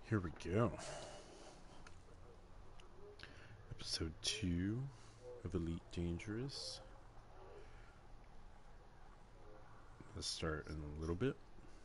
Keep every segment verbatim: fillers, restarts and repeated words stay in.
Here we go. Episode two of Elite Dangerous. Let's start in a little bit.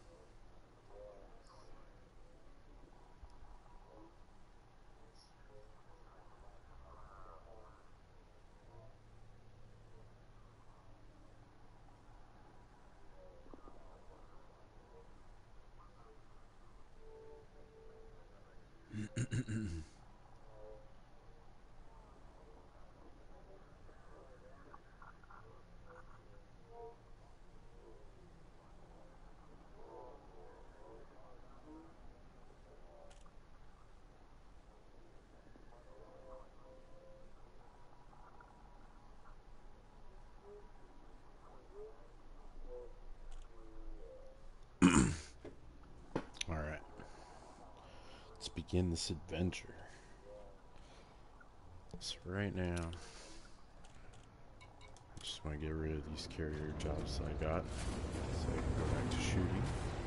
Alright. Let's begin this adventure. So right now, I just want to get rid of these carrier jobs that I got so I can go back to shooting.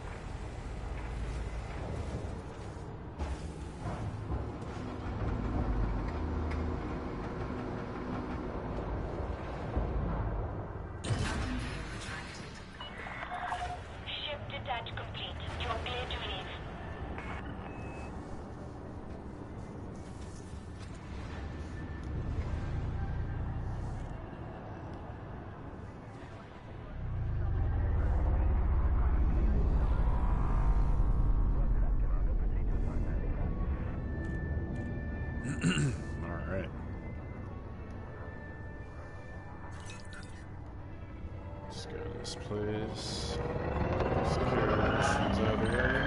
Alright. Let's go to this place. Secure missions out of the way.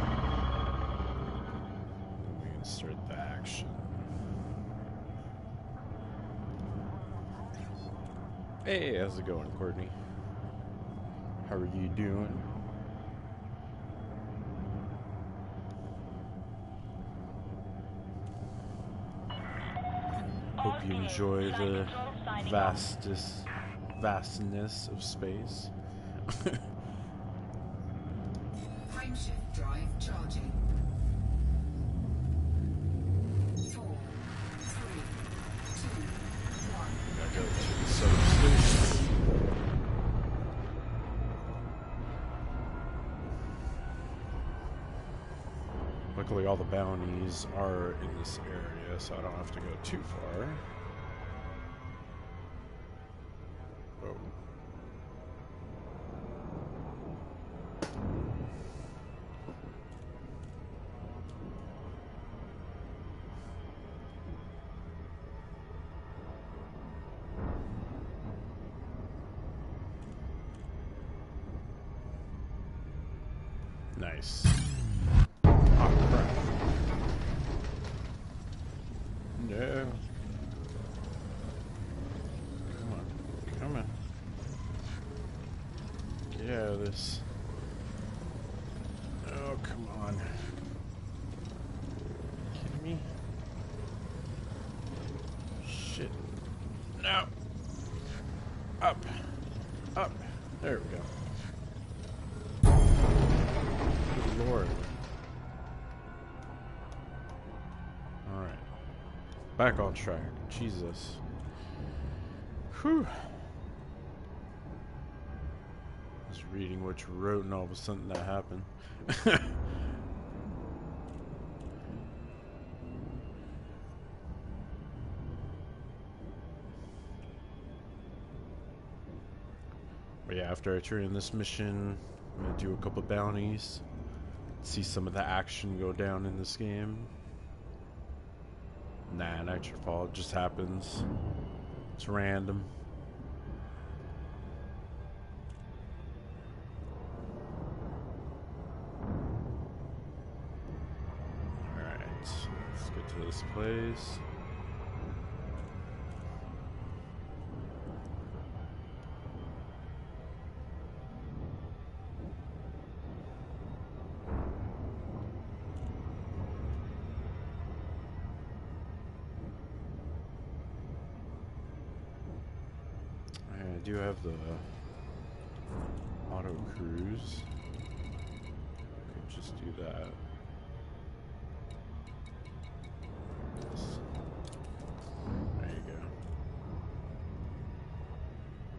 Then we can start the action. Hey, how's it going, Courtney? How are you doing? Hope you enjoy the vastest, vastness of space. Frameshift drive charging. Four, three, two, one. Gotta go to the substation. Luckily, all the bounties are in this area, so I don't have to go too far. Oh. Nice. Oh, crap. No. Come on. Come on. Get out of this. Oh, come on. Kidding me? Shit. No. Up. Up. There we go. Good Lord. Alright. Back on track. Jesus. Whew. I was reading what you wrote and all of a sudden that happened. But yeah, after I turn in this mission, I'm gonna do a couple bounties. See some of the action go down in this game. Nah, not your fault. It just happens. It's random. Alright. Let's get to this place. I do have the auto cruise. Could just do that.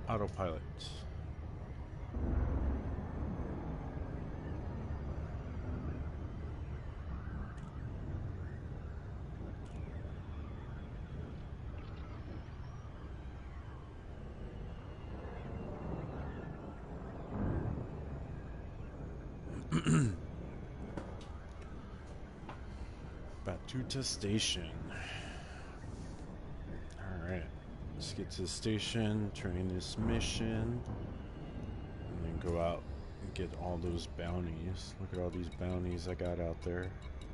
Autopilot. Batuta Station. Alright. Let's get to the station, train this mission, and then go out and get all those bounties. Look at all these bounties I got out there.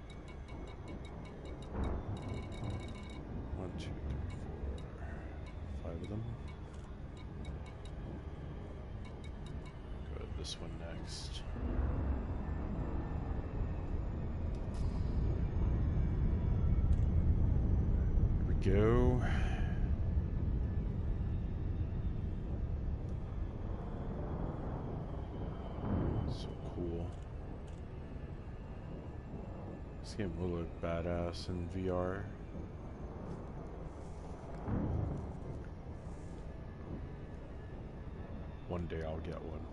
One, two, three, four, five of them. Go to this one next. Here we go. So cool. This game will look badass in V R. One day I'll get one.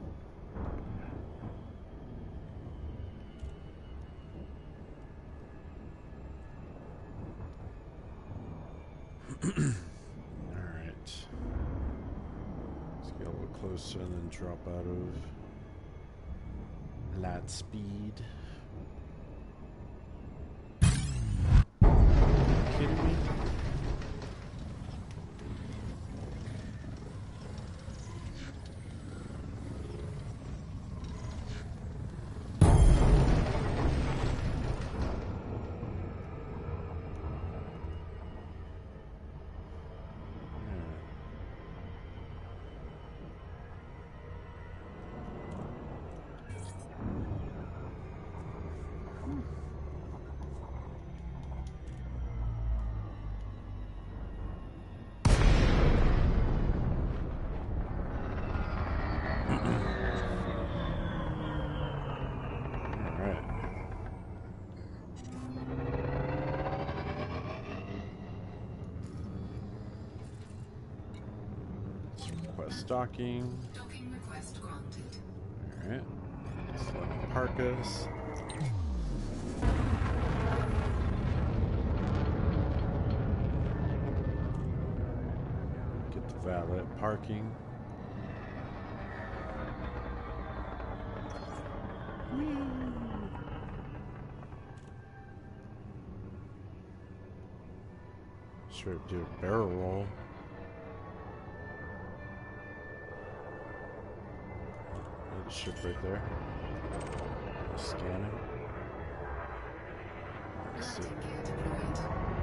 Alright. Let's get a little closer and then drop out of light speed. Are you kidding me? Docking. Docking request granted. Alright. Let's let me park us. Get the valet parking. Sure do a barrel roll. Ship right there. Scanning. Landing gear deployed.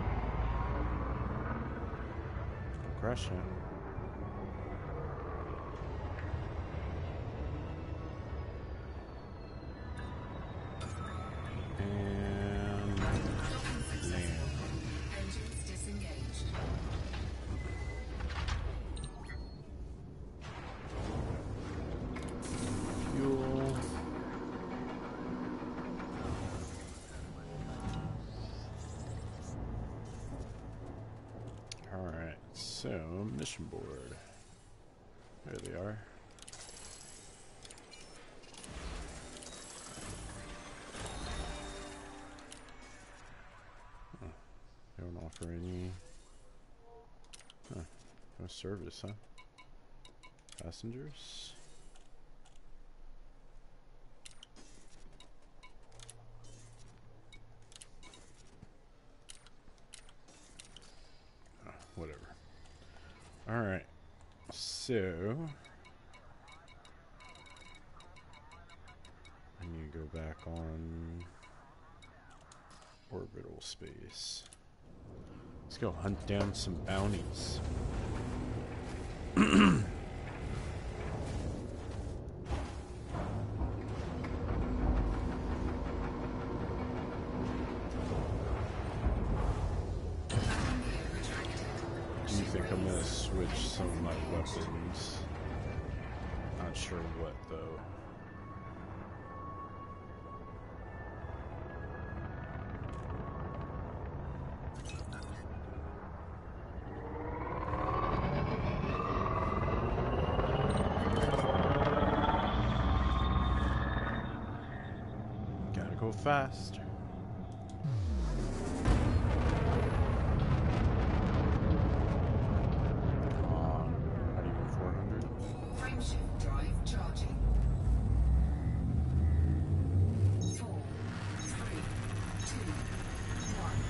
Crashing. And land. Engines disengaged. Fuel. Alright, so mission board. There they are. Huh. They don't offer any huh. No service, huh? Passengers? Whatever. Alright. So I need to go back on orbital space. Let's go hunt down some bounties. I think I'm gonna switch some of my weapons. Not sure what though. faster. Um, how do you go four hundred? Frameshift drive charging. Four, three, two, one.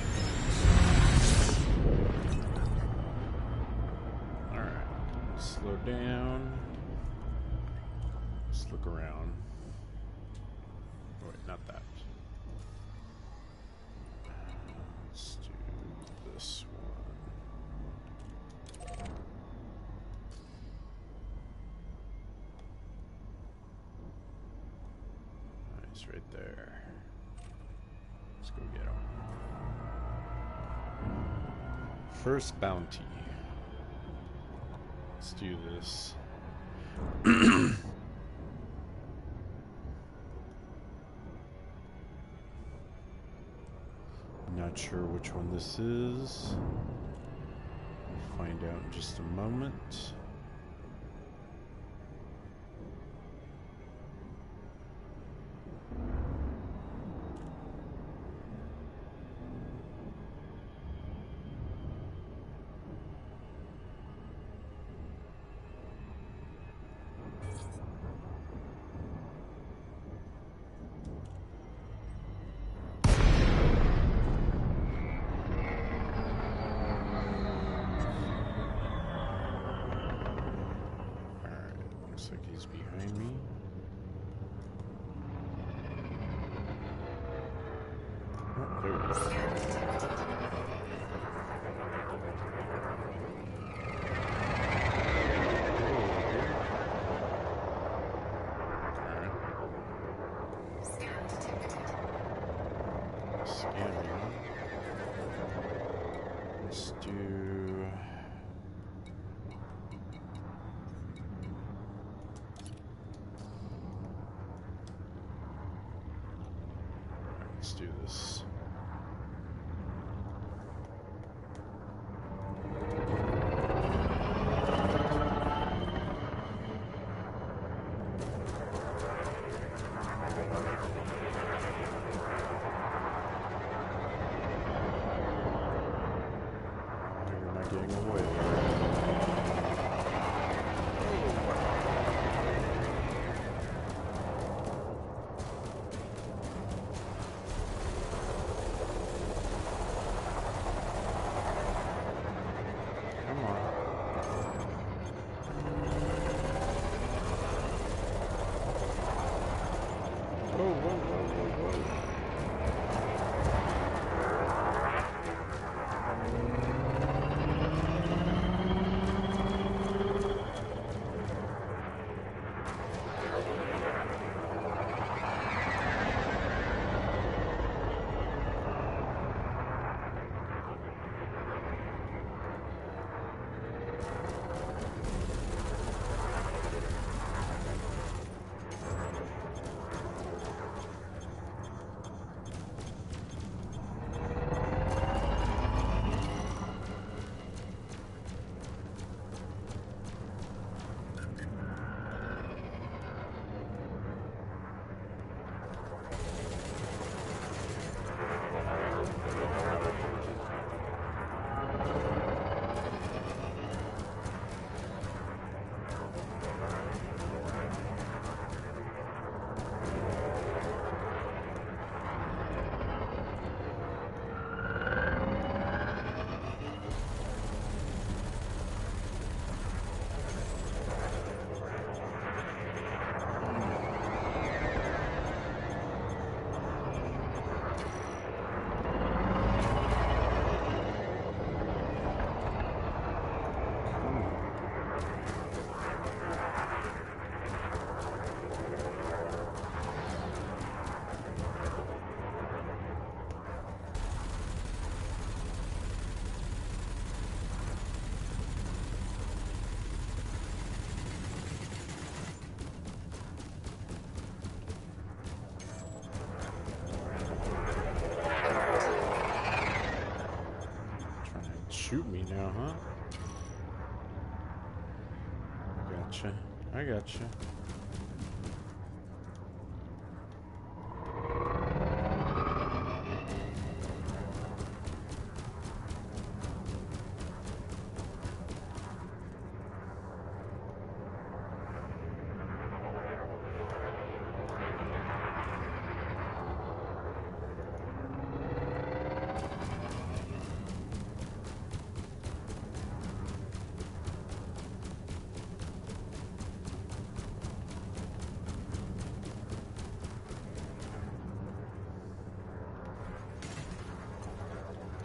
Engage. Alright. Slow down. Just look around. Oh, wait, not that. Let's do this one. Nice, right there. Let's go get him. First bounty. Let's do this. Not sure which one this is. We'll find out in just a moment. Looks like he's behind me. Oh, there we go. Scan detected. Scanning. Let's do. Let's do this. You're not getting away. Come on. Whoa, whoa, whoa, whoa, whoa. Shoot me now, huh? I gotcha. I gotcha.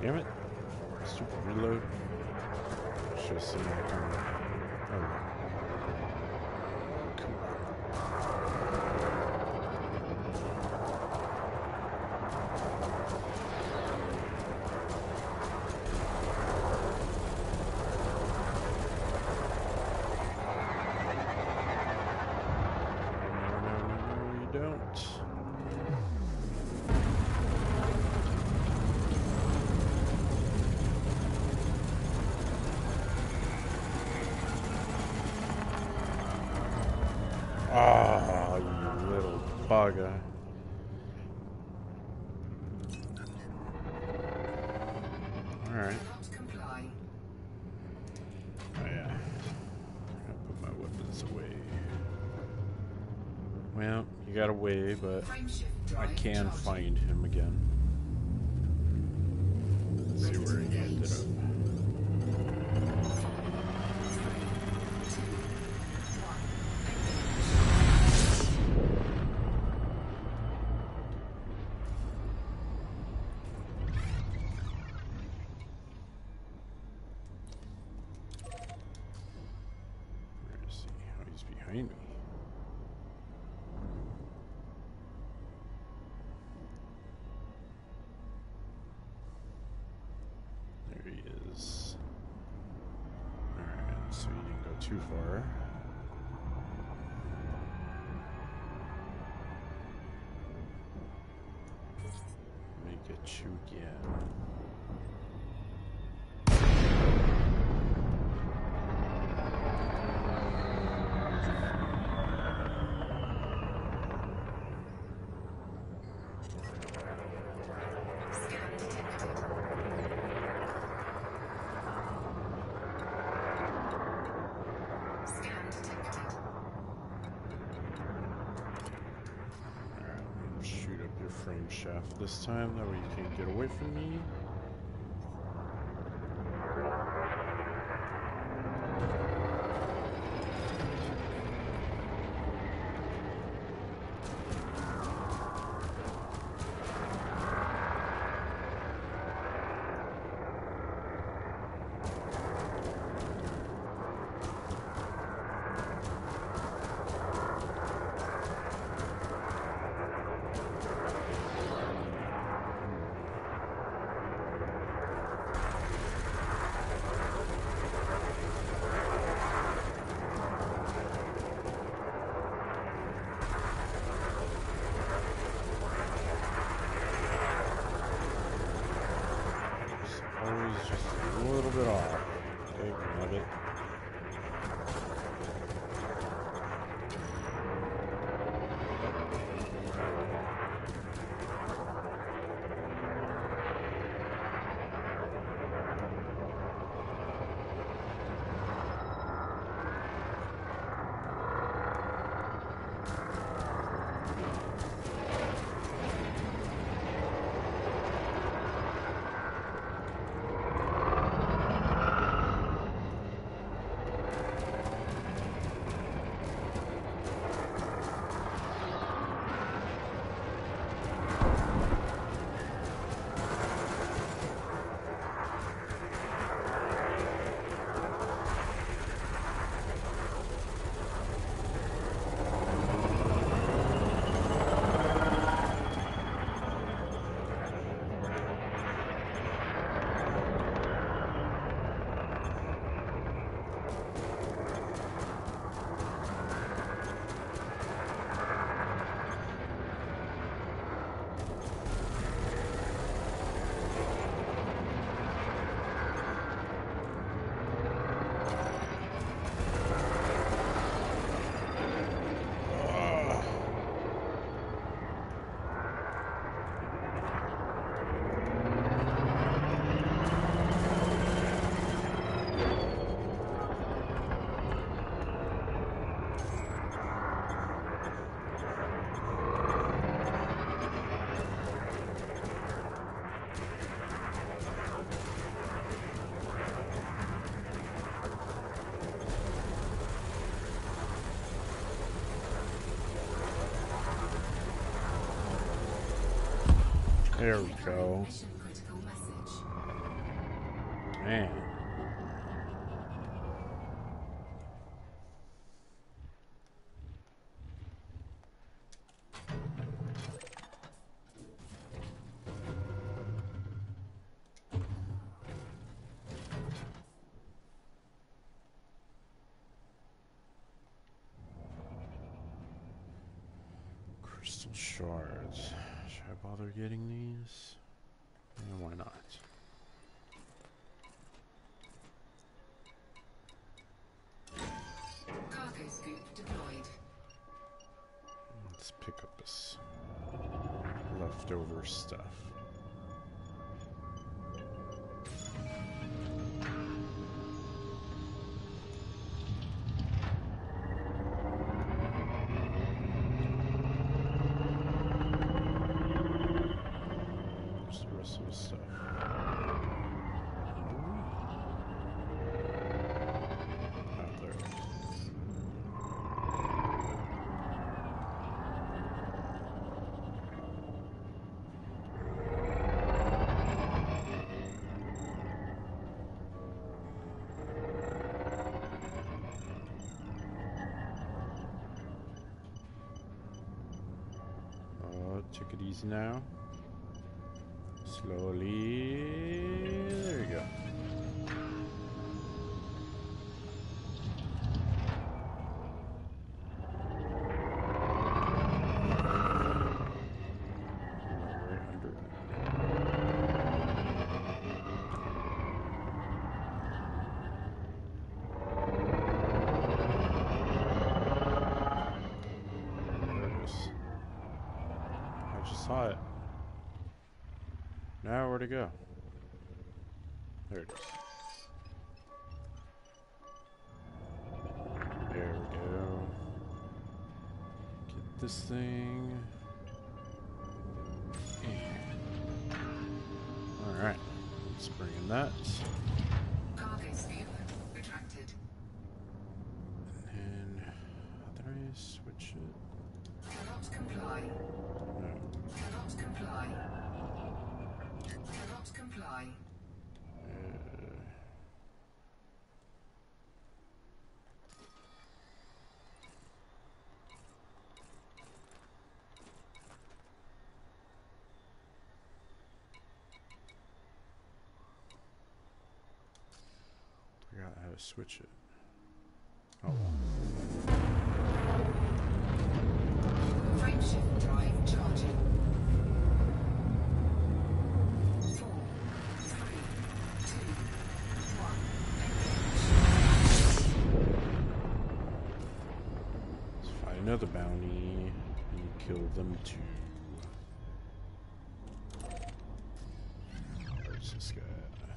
Damn it. Stupid reload. Should have seen that coming. Oh, well. Come on. No, no, no, no, you don't. Ah, you little bugger. Alright. Cannot comply. Oh yeah. I'll put my weapons away. Well, you got away, but Frameshift I drive can charging. find him again. Let's see where he ended up. Where is he? Oh, he's behind me. There he is. Alright, so you didn't go too far. Let me get you again. Scan detected. Scan detected. Alright, I'm gonna shoot up your frame shaft this time, that way you can't get away from me. It's always just a little bit off. Okay, grab it. There we go. Mission critical message. Man. Crystal shards. Should I bother getting these? Yeah, why not? Cargo scoop deployed. Let's pick up this leftover stuff. Where's the rest of the stuff? Oh, there it is. Oh, take it easy now. Slowly. There you go. Right under it. There it is. I just saw it. Now where to go? There it is. There we go. Get this thing. Alright. Let's bring in that. Cargo scoop retracted. And did I switch it? Cannot comply. No. Cannot comply. Cannot comply. Uh, forgot how to switch it. Oh well. Frameshift drive charging. Four, three, two, one. Let's find another bounty and kill them too. Where's this guy?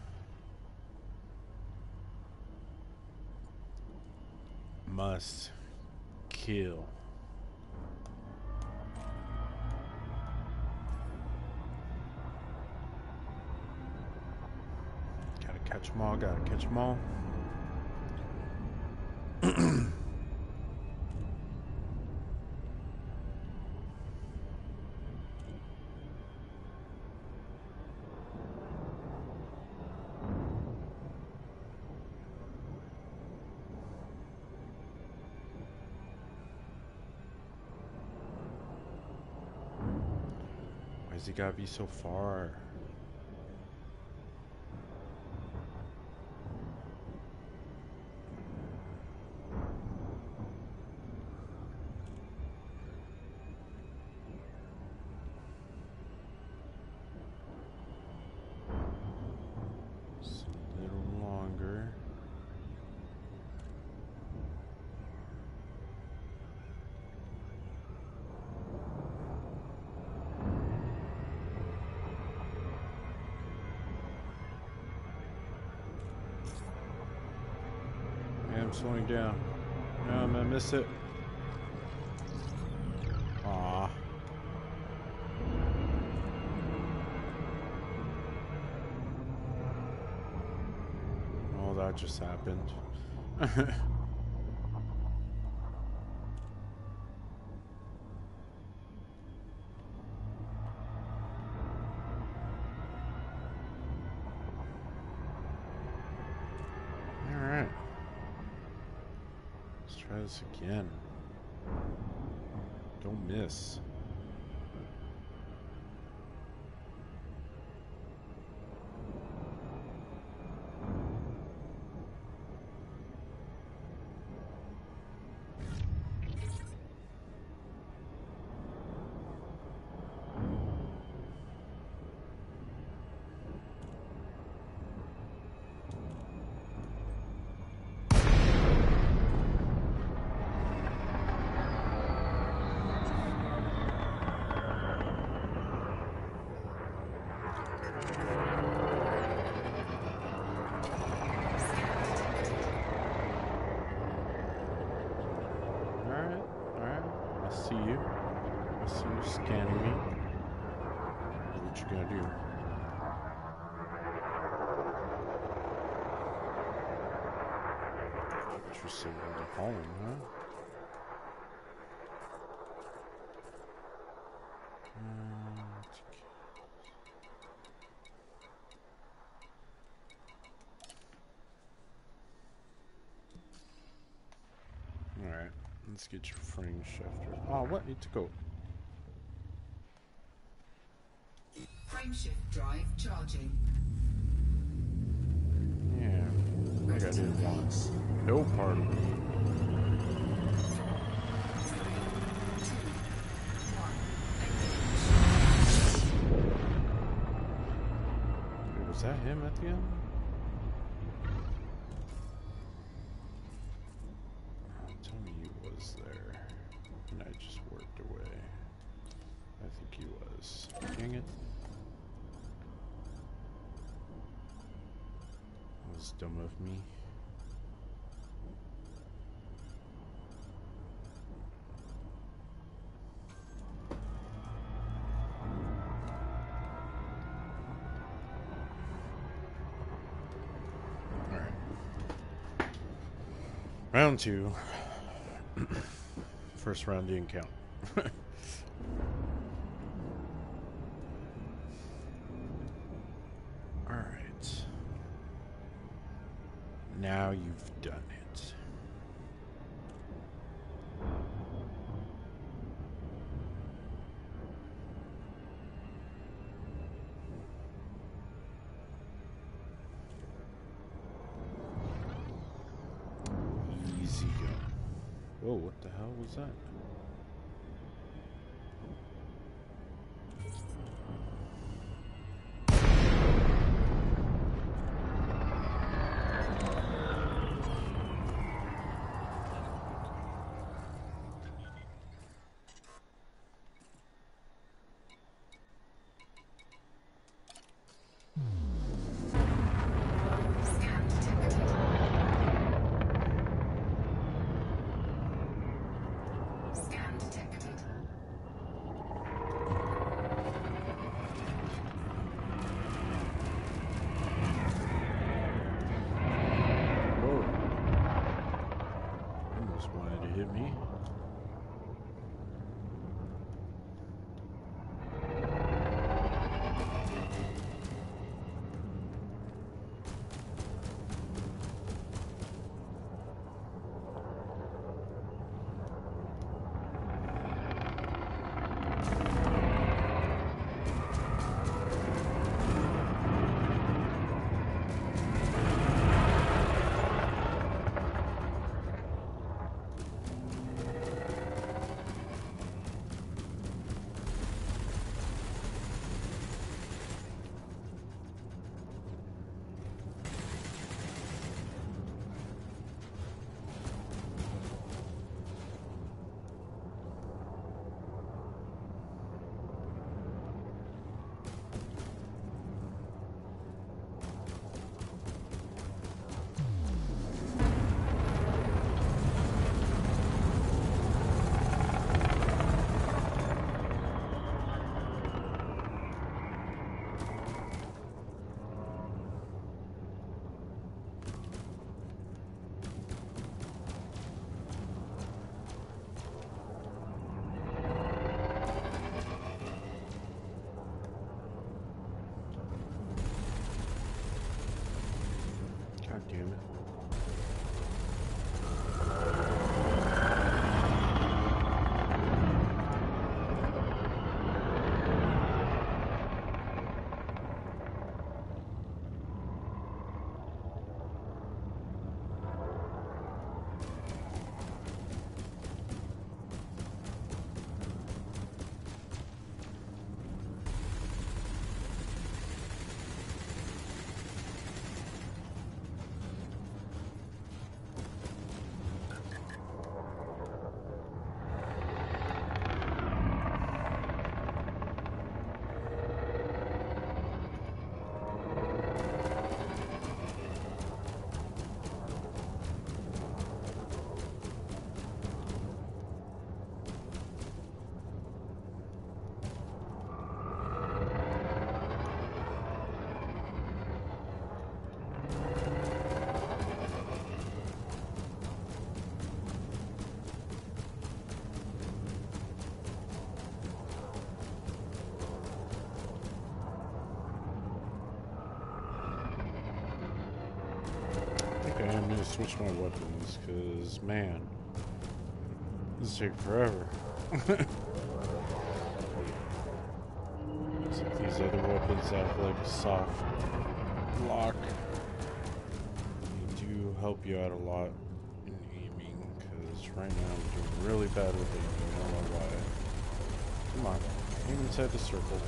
Must kill. Gotta catch them all, gotta catch them all. Why's he gotta be so far? Just a little longer. Yeah, I'm slowing down. No, I'm gonna miss it. Aw. Oh, that just happened. Try this again. Don't miss. See you. I see you scanning me. What you gonna do? What you say you're home, huh? Uh, Alright, let's get your frame shifter. Oh, what? Need to go. Frameshift drive charging. Yeah, I gotta do it once. No part of it. Wait, was that him at the end? Oh, tell me he was there. And I just worked away. I think he was. Dang it. That was dumb of me. Round two. First round didn't count. Alright. Now you've done it. Easy go. Whoa, what the hell was that? Scan detected. Scan detected. Whoa. Almost wanted to hit me. me to switch my weapons, because, man, this take forever. So these other weapons have like a soft lock. They do help you out a lot in aiming, because right now I'm doing really bad with aiming. I don't know why. Come on, aim inside the circle.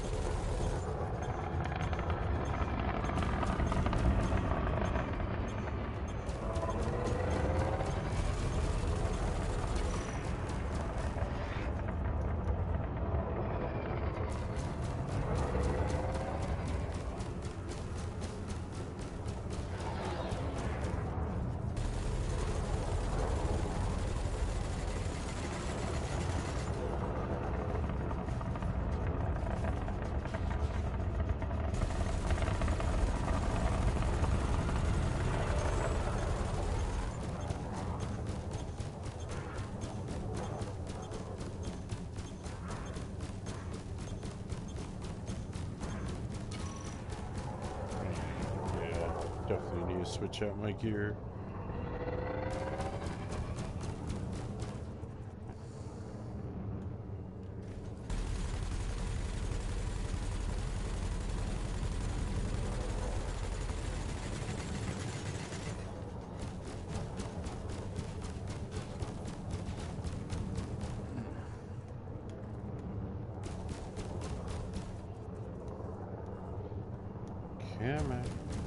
Definitely need to switch out my gear. Come on.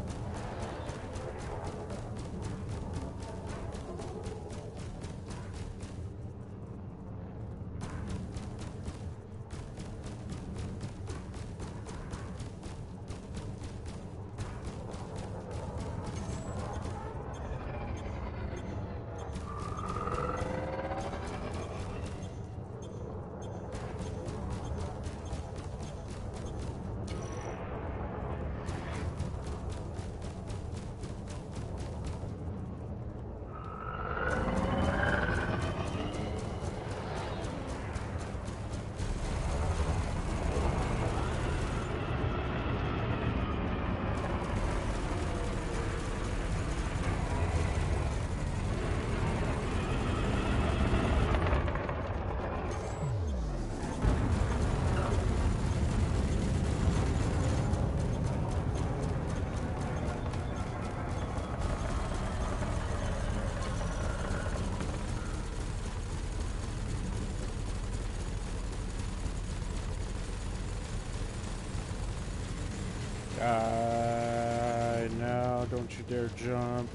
Uh, no, don't you dare jump.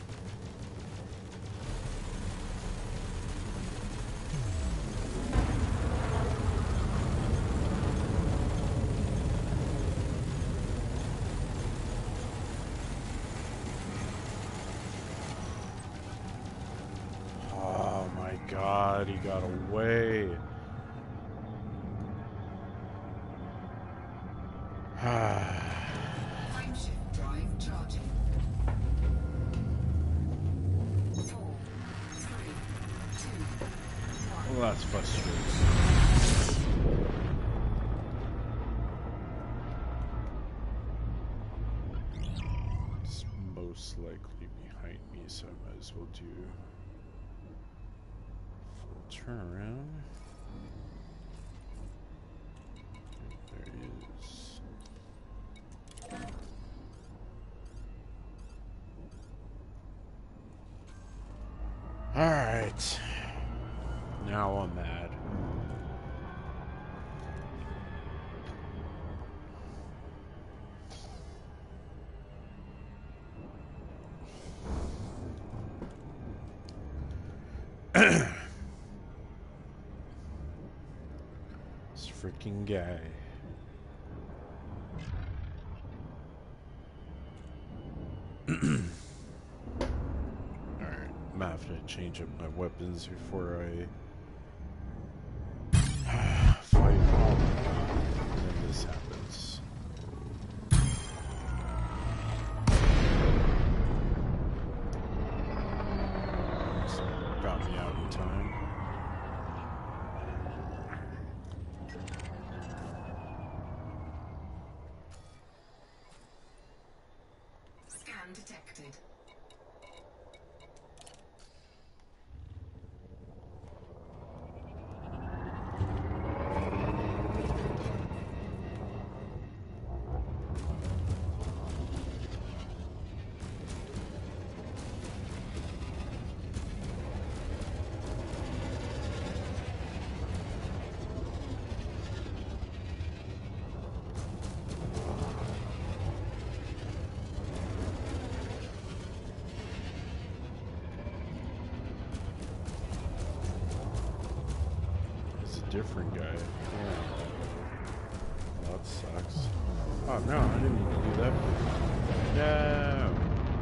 Oh my God, he got away. Frameshift drive charging. Four, three, two, one. Well, that's frustrating. It's most likely behind me, so I might as well do full turnaround. There he is. Alright. Now I'm mad. This freaking guy. Alright, I'm gonna have to change up my weapons before I fight all and then this happens. So, got me out in time. Scan detected. different guy. Yeah. Well, that sucks. Oh no, I didn't mean to do that. No.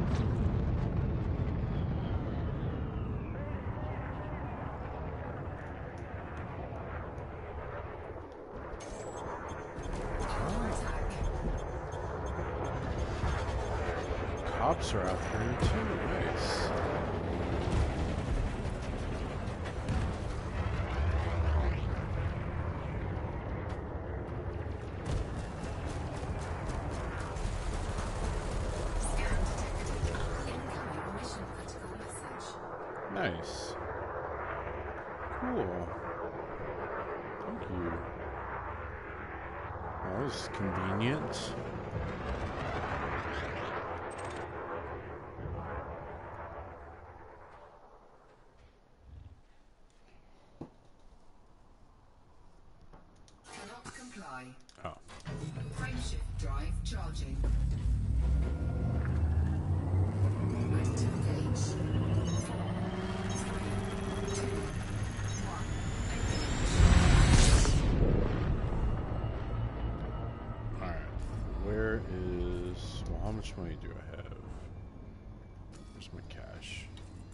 Cops are out there too. Nice. Nice. Cool. Thank you. That was convenient. Cannot comply. Oh. Frameshift drive charging. Active gauge. Four, three, two, one. Alright. Where is... Well, how much money do I have? Where's my cash?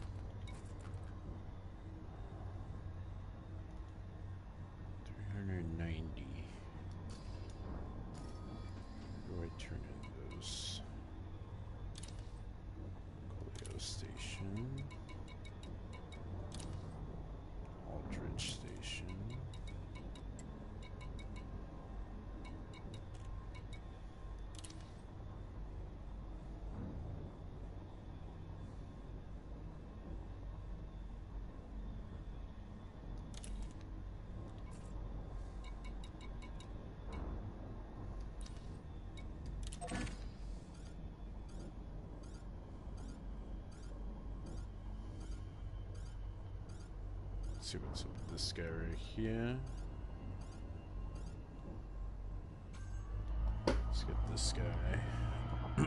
three hundred ninety. Where do I turn in those? Coolio Station. Aldridge Station. Let's see what's up with this guy right here. Let's get this guy.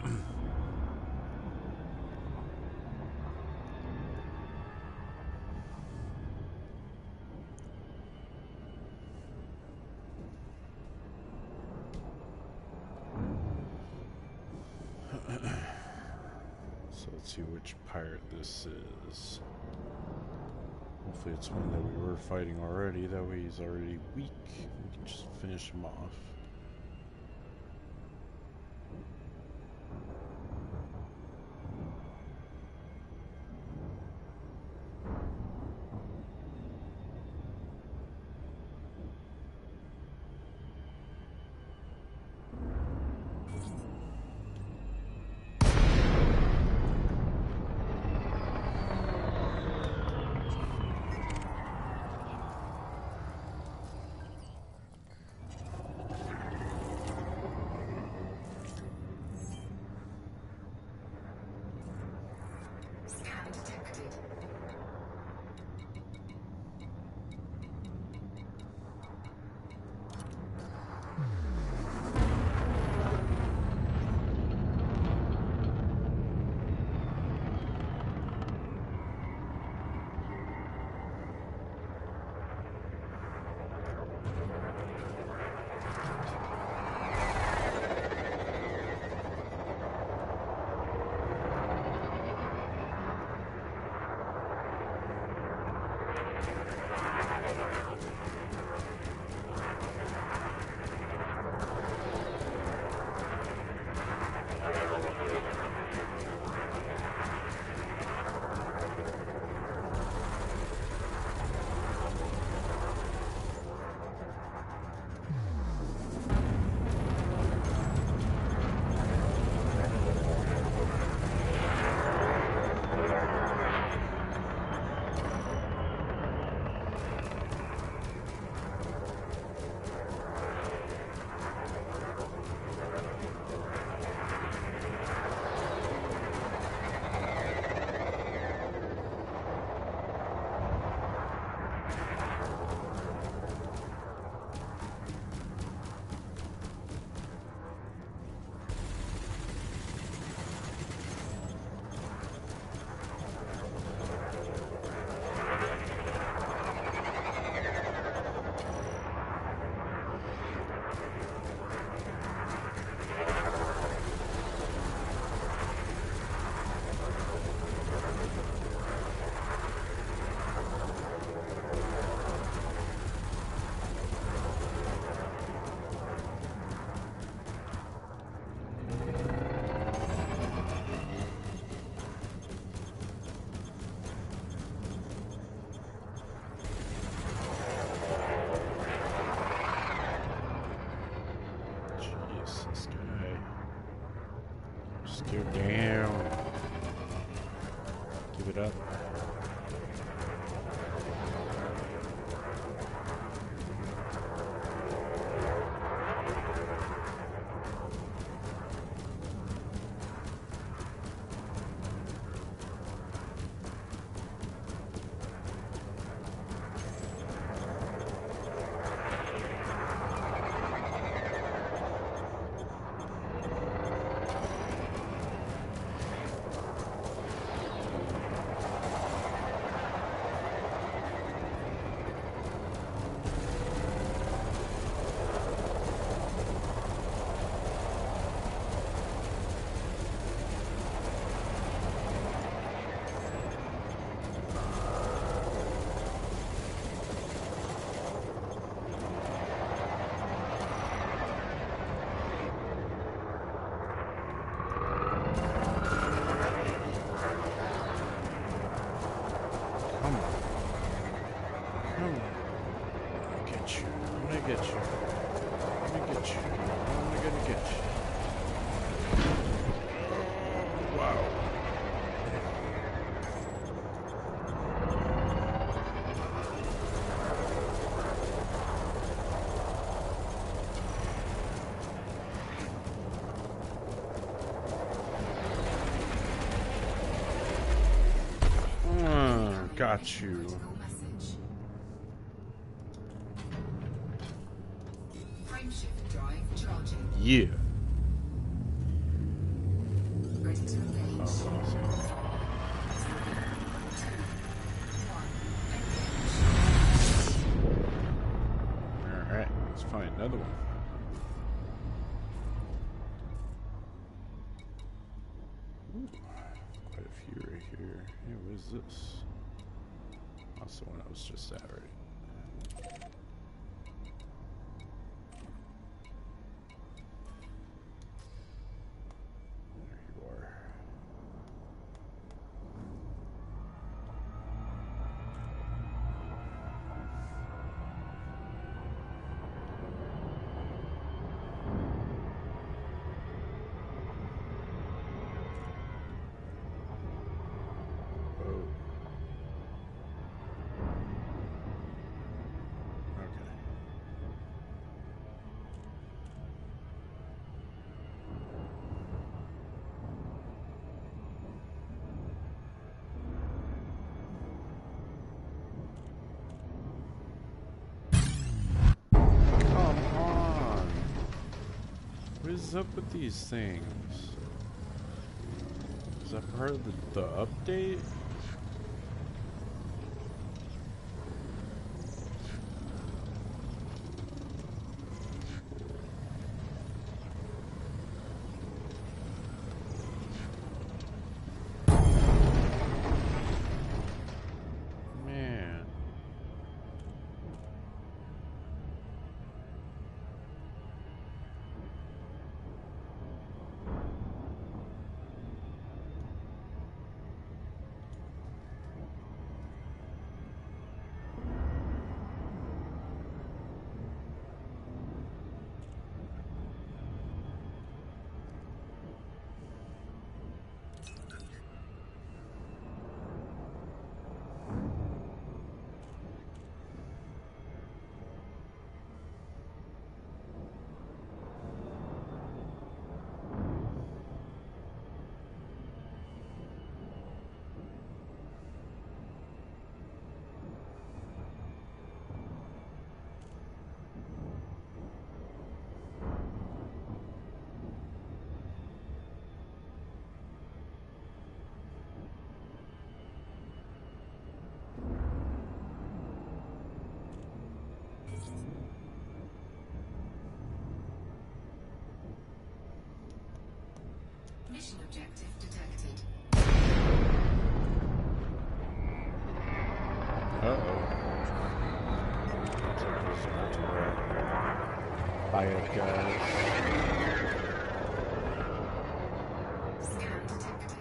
So let's see which pirate this is. Hopefully it's one that we were fighting already, that way he's already weak. We can just finish him off. Scan detected. Dude, damn. Give it up. Got you. Frameshift drive charging. Yeah. Ready to engage. Oh, alright, let's find another one. Ooh, quite a few right here. Hey, what is this? That's the one I was just at, right? There you are. Oh. What is up with these things? Is that part of the, the update? Man. Mission objective detected. Uh-oh. Looks like there's multiple bad guys. Scan detected.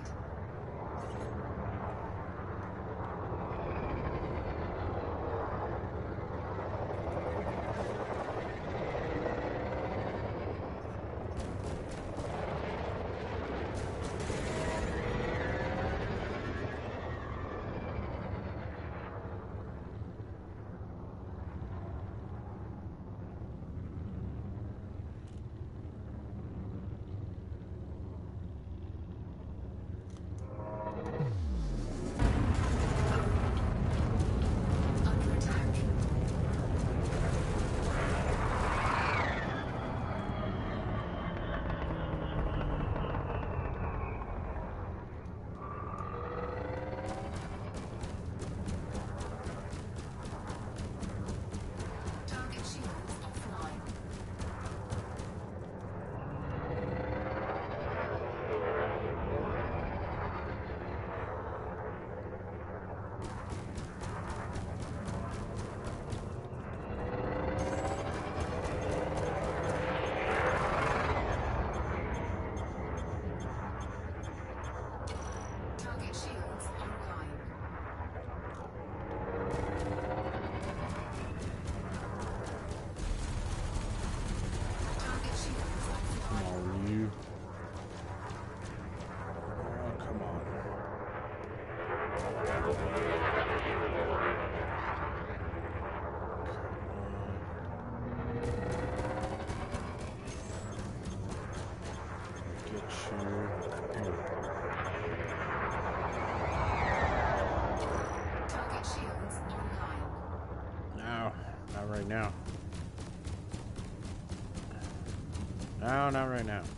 Not right now. No, not right now.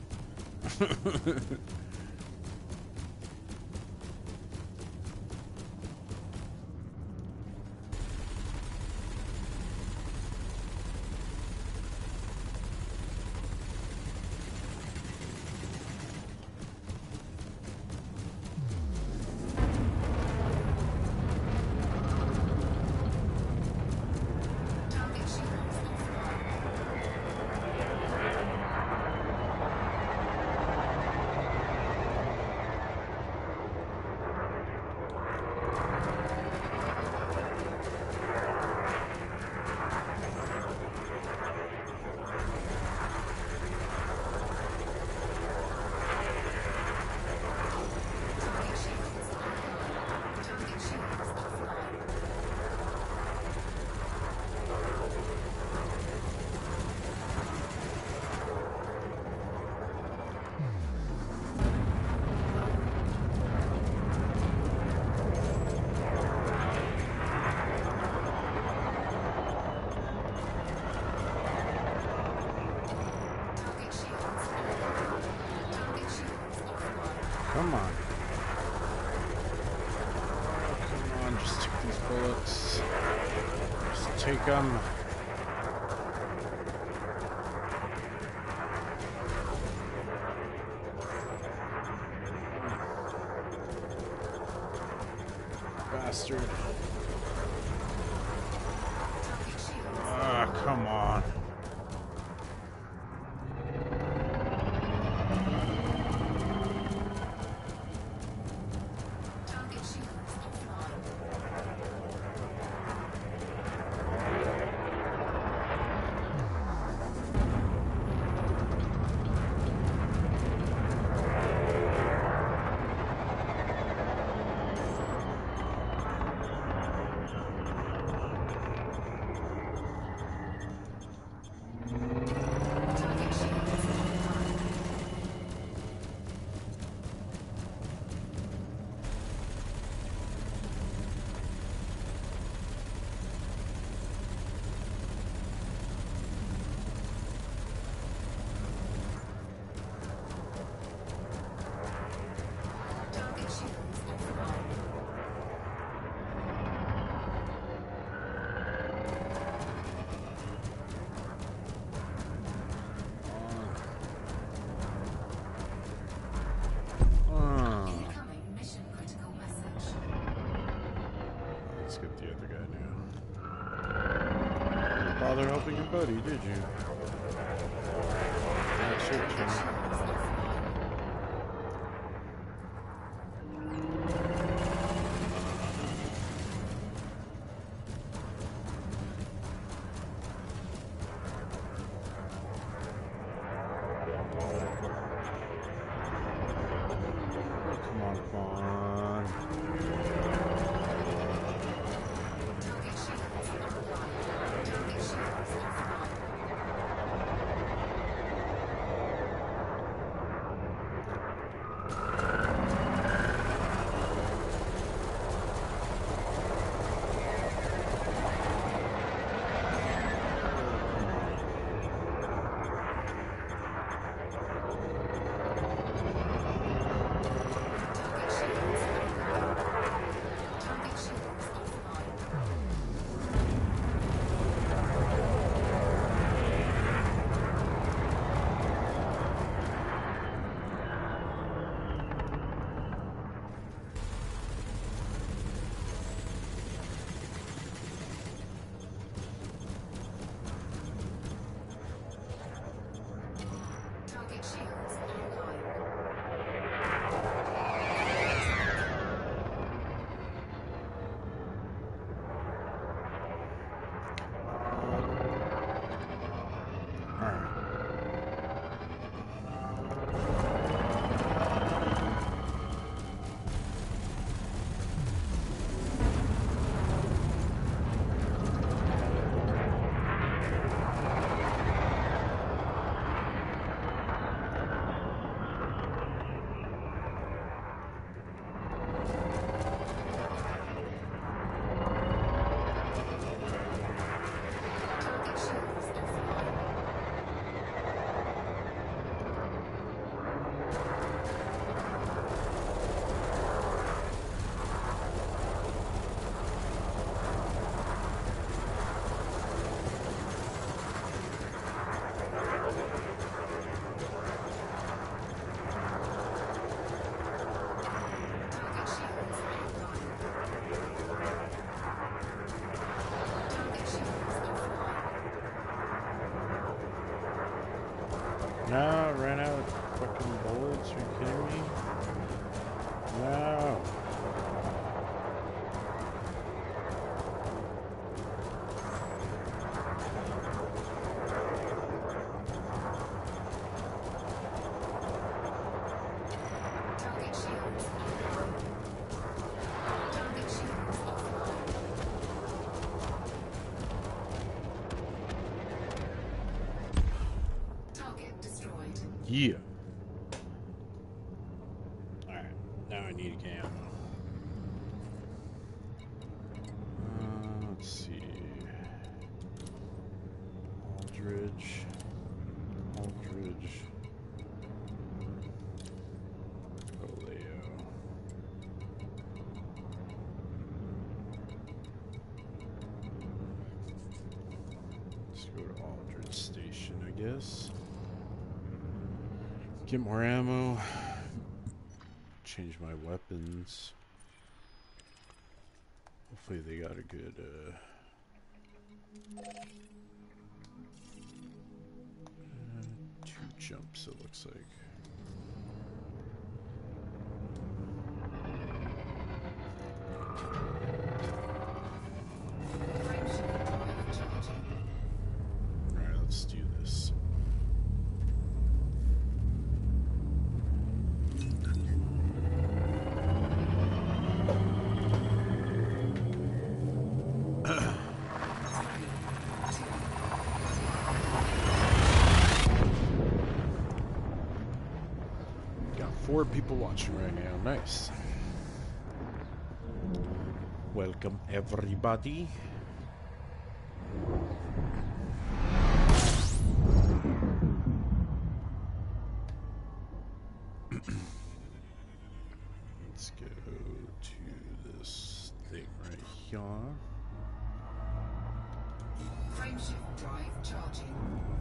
Target shields offline. Target shields offline. Target shields offline. Target shields offline. Target shields offline. Come on. Come on, just take these bullets. Just take them. Bastard. Target shields. Ah, come on. Target shields offline. Target shields offline. Target shields offline. Ah, Incoming mission critical message. let's get the other guy now. Didn't bother helping your buddy, did you? That's your Target turn. shields offline. Come on, come on. Target shields offline. Target shields offline. No, ran out of fucking bullets. Are you kidding me? No. Target shields offline. Target shields offline. Target destroyed. Yeah. Alright, now I need a cam. Uh, let's see. Aldridge. Aldridge. Oleo. Let's go to Aldridge Station, I guess. Get more ammo. Change my weapons. Hopefully they got a good uh, uh two jumps, it looks like. Frameshift drive charging. Alright, let's do this. Got four people watching right now. Nice. Welcome everybody. Let's go to this thing right here. Frameshift drive charging.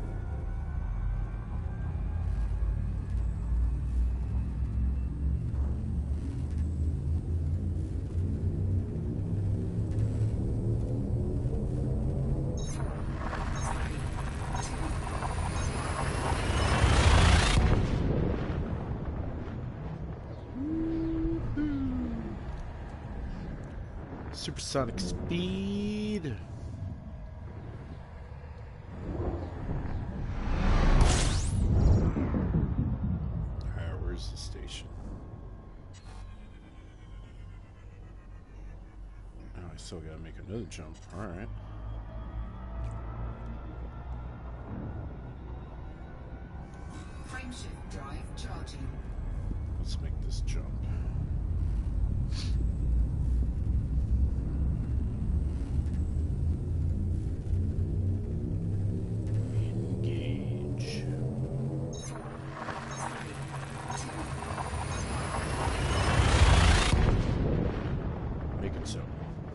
Supersonic speed. Alright, where's the station? Oh, I still gotta make another jump. Alright. Frameshift drive charging. Let's make this jump. Engage. Make it so.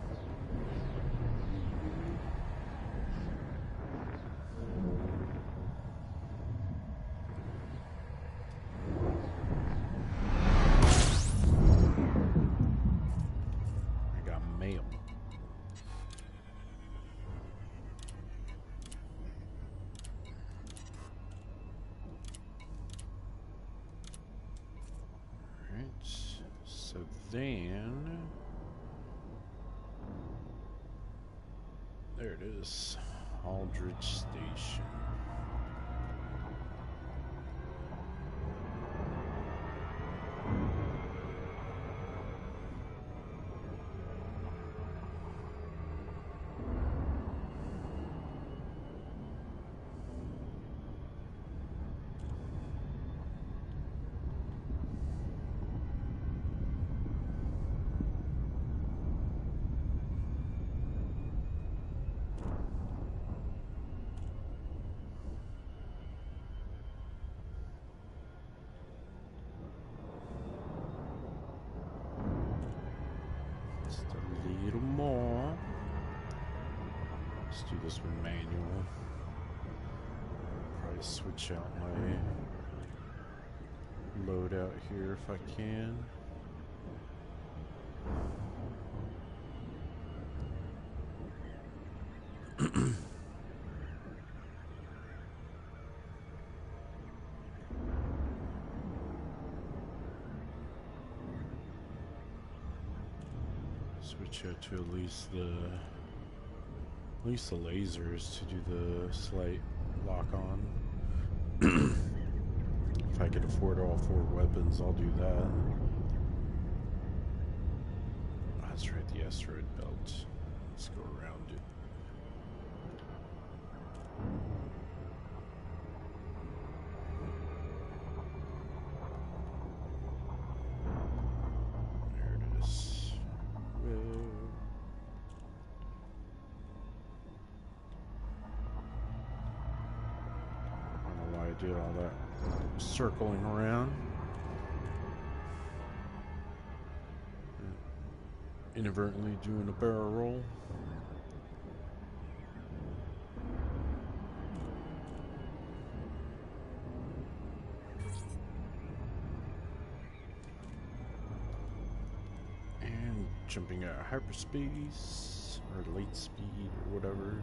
I got mail. Alright, so then there it is, Aldridge Station. Just a little more. Let's do this with manual. Probably switch out my loadout here if I can. Switch out to at least the at least the lasers to do the slight lock on. If I could afford all four weapons, I'll do that. Oh, that's right, the asteroid belt. Let's go around it. There it is. Whoa. I don't know why I did all that circling around. Inadvertently doing a barrel roll. And jumping at hyperspace or light speed or whatever.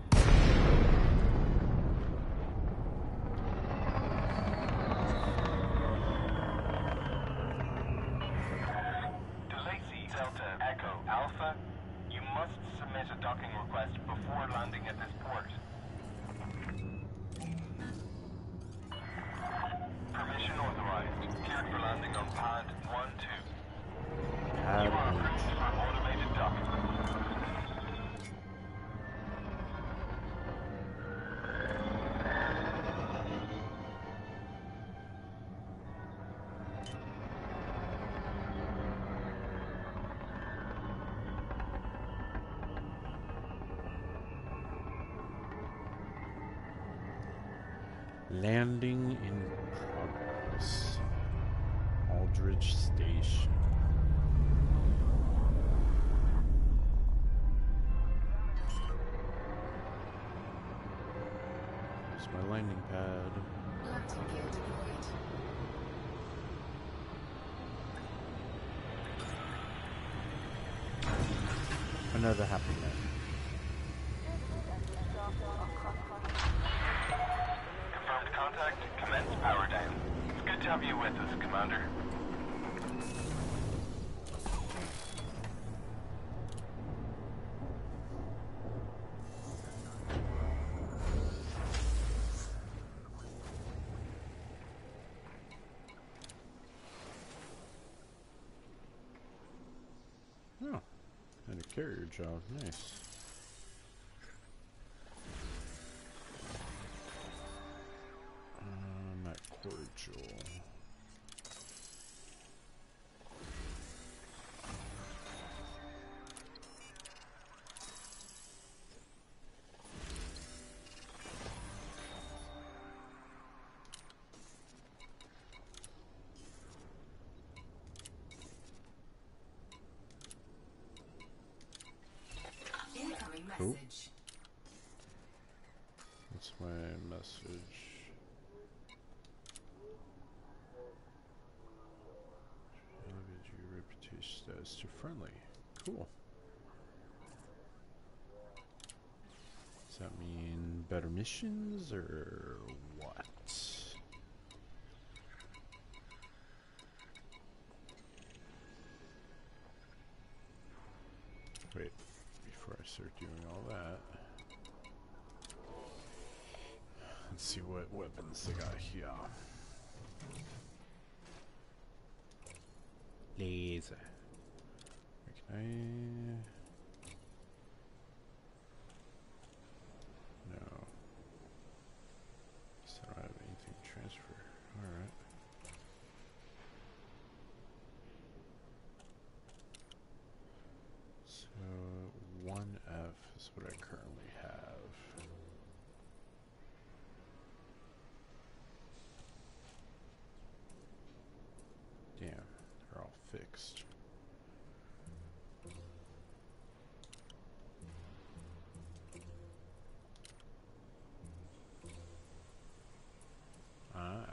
Alpha, you must submit a docking request before landing at this port. Permission authorized. Cleared for landing on pad one two. Pad You are one. approved for automated docking. Landing in progress. Aldridge Station. Here's my landing pad. Landing gear deployed. Another happy man. Confirmed contact. Commence power down. It's good to have you with us, Commander. Oh, and a carrier job. Nice. Um, at Cordial. Incoming Cool. message. That's my message. Elevate your reputation status to friendly. Cool. Does that mean better missions or what? Wait, before I start doing all that, let's see what weapons they got here. Laser. Can I? No. So I don't have anything to transfer. Alright. So one F is what I currently have. Damn, they're all fixed. Ah.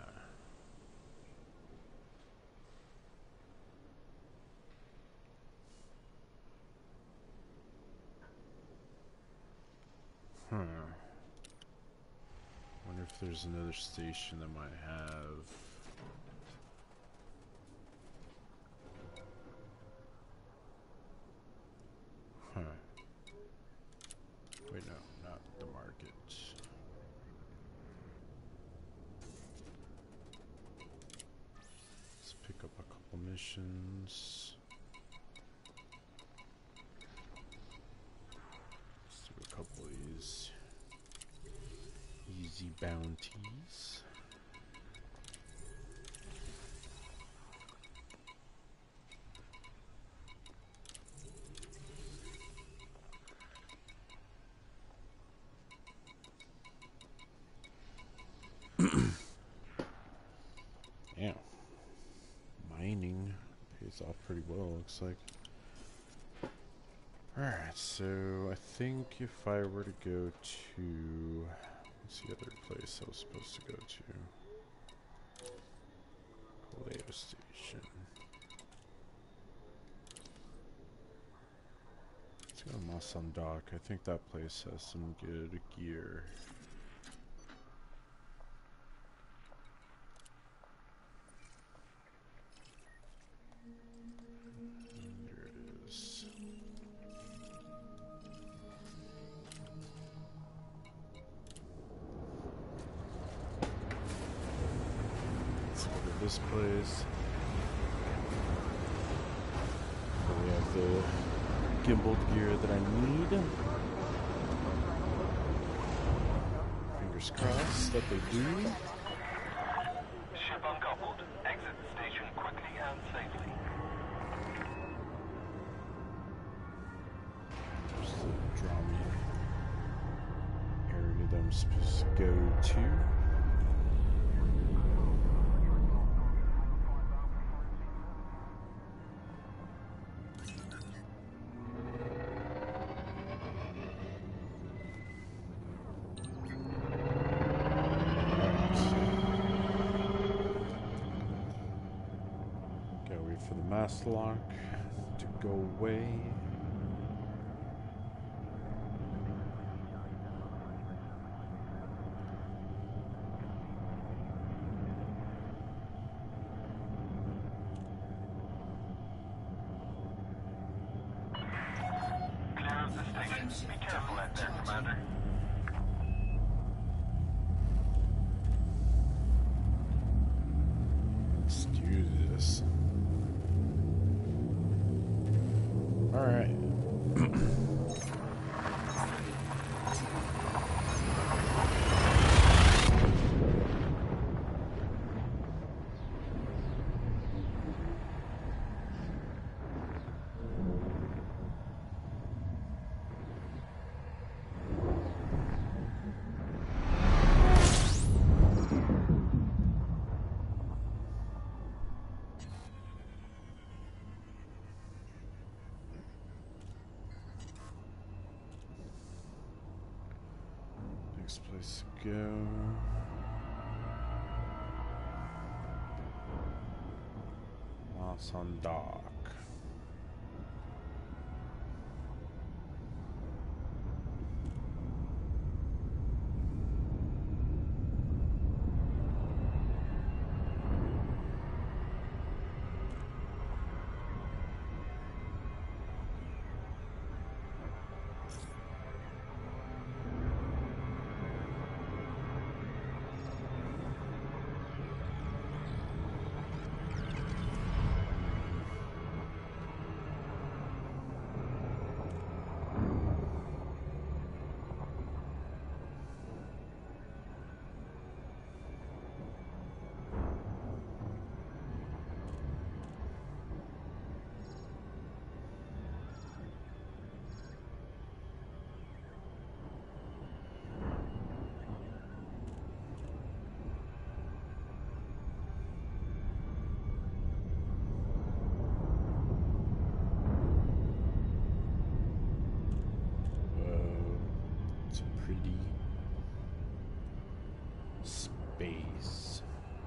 Huh. Wonder if there's another station that might have. bounties. Yeah. Mining pays off pretty well, looks like. Alright, so I think if I were to go to... what's the other place I was supposed to go to? Kaleo Station. Let's go to Masan Dock. I think that place has some good gear. There it is. Let's go to this place. So we have the gimbal gear that I need. Fingers crossed that they do. Ship uncoupled. Exit the station quickly and safely. There's the drama area that I'm supposed to go to. Gotta wait for the mask lock to go away. Clear of the station. Be careful out there, Commander. Let's do this. Alright. Next place to go. Masan Dock. Space.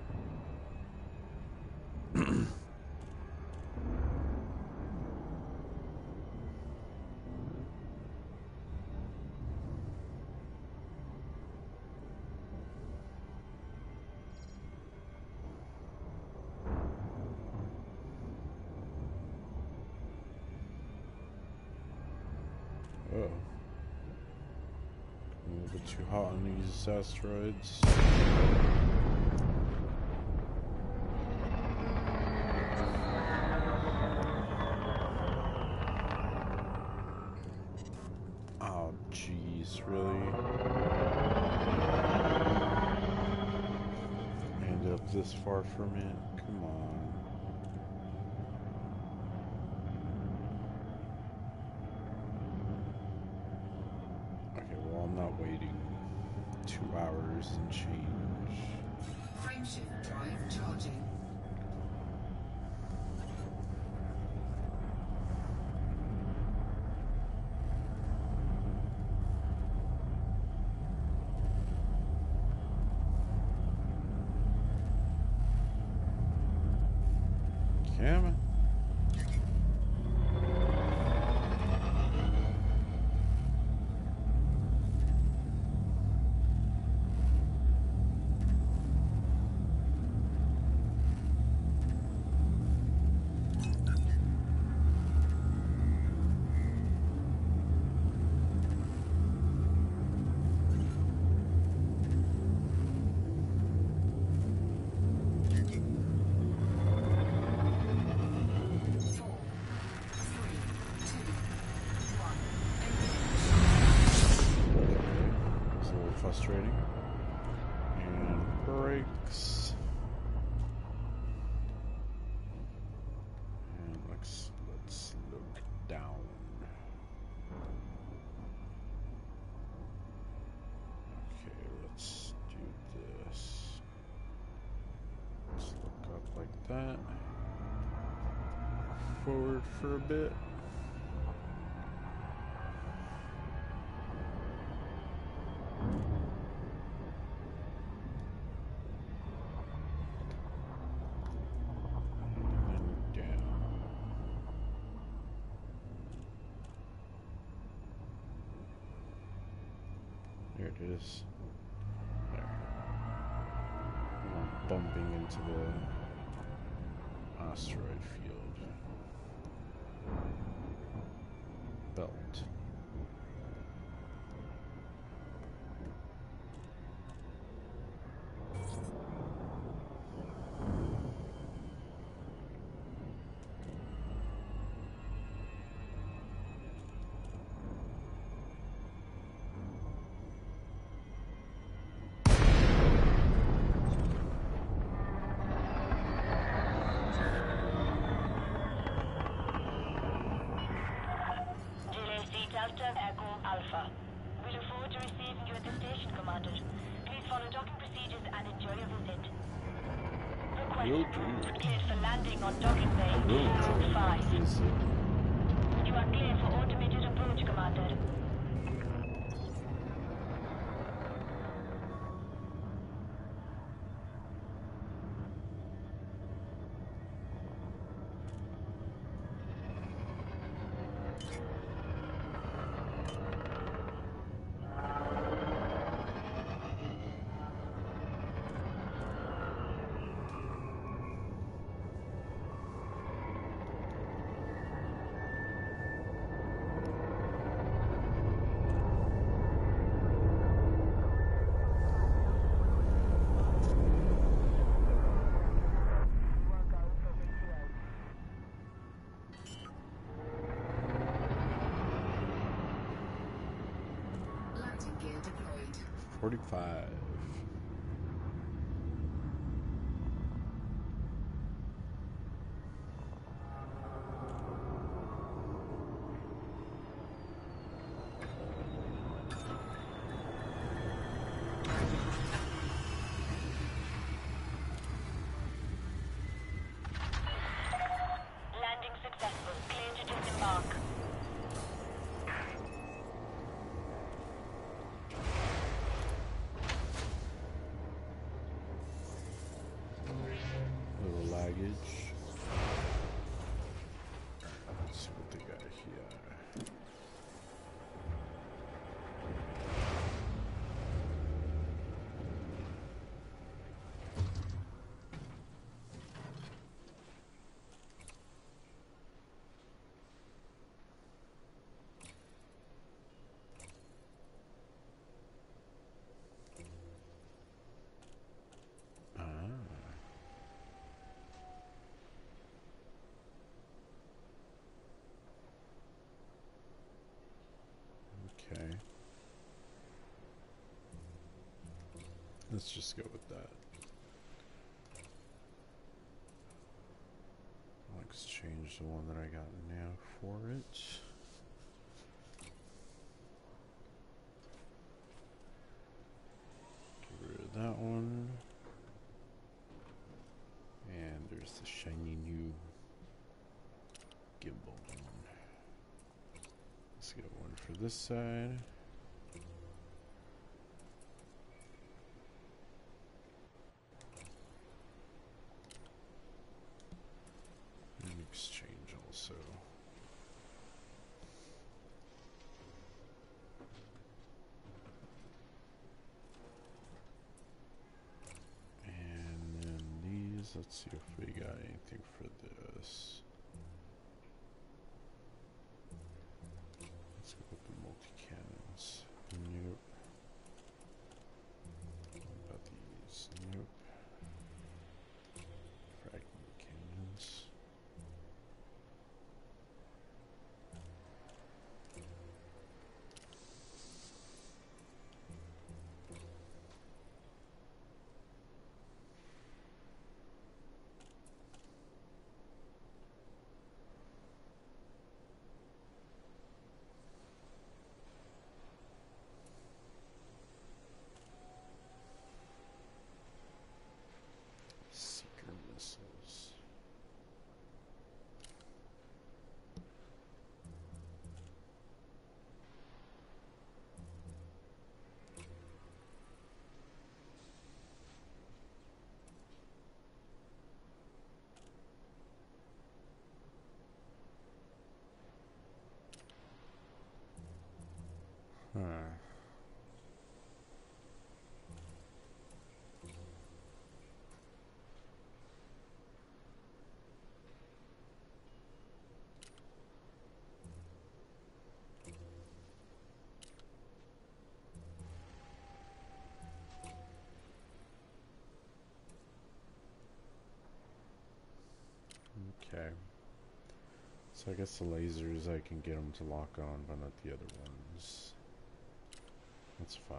Oh. A little bit too hot on these asteroids. Oh, jeez, really? live this far from it. Come on. Okay, well, I'm not waiting two hours and change. Frameshift drive charging. Come on. Frustrating. And brakes. And let's let's slow it down. Okay, let's do this. Let's look up like that. Forward for a bit. There it is. There. I'm bumping into the asteroid field. Belt. Delta Echo Alpha. We look forward to receiving you at the station, Commander. Please follow docking procedures and enjoy your visit. Will Request do. cleared for landing on docking bay Will four oh five. visit. You are clear for automated approach, Commander. Landing gear deployed. forty-five. Landing successful. Clear to disembark. Little luggage. Let's see what they got here. Ah. Okay. Let's just go with that. change the one that I got now for it. Get rid of that one. And there's the shiny new gimbal one. Let's get one for this side. And exchange also. And then these, let's see if we got anything for this. Let's go with the multi-cannons. Nope. What about these? Nope. Fragment cannons. Seeker missiles. Huh. Okay. So I guess the lasers I can get them to lock on, but not the other ones. That's fine.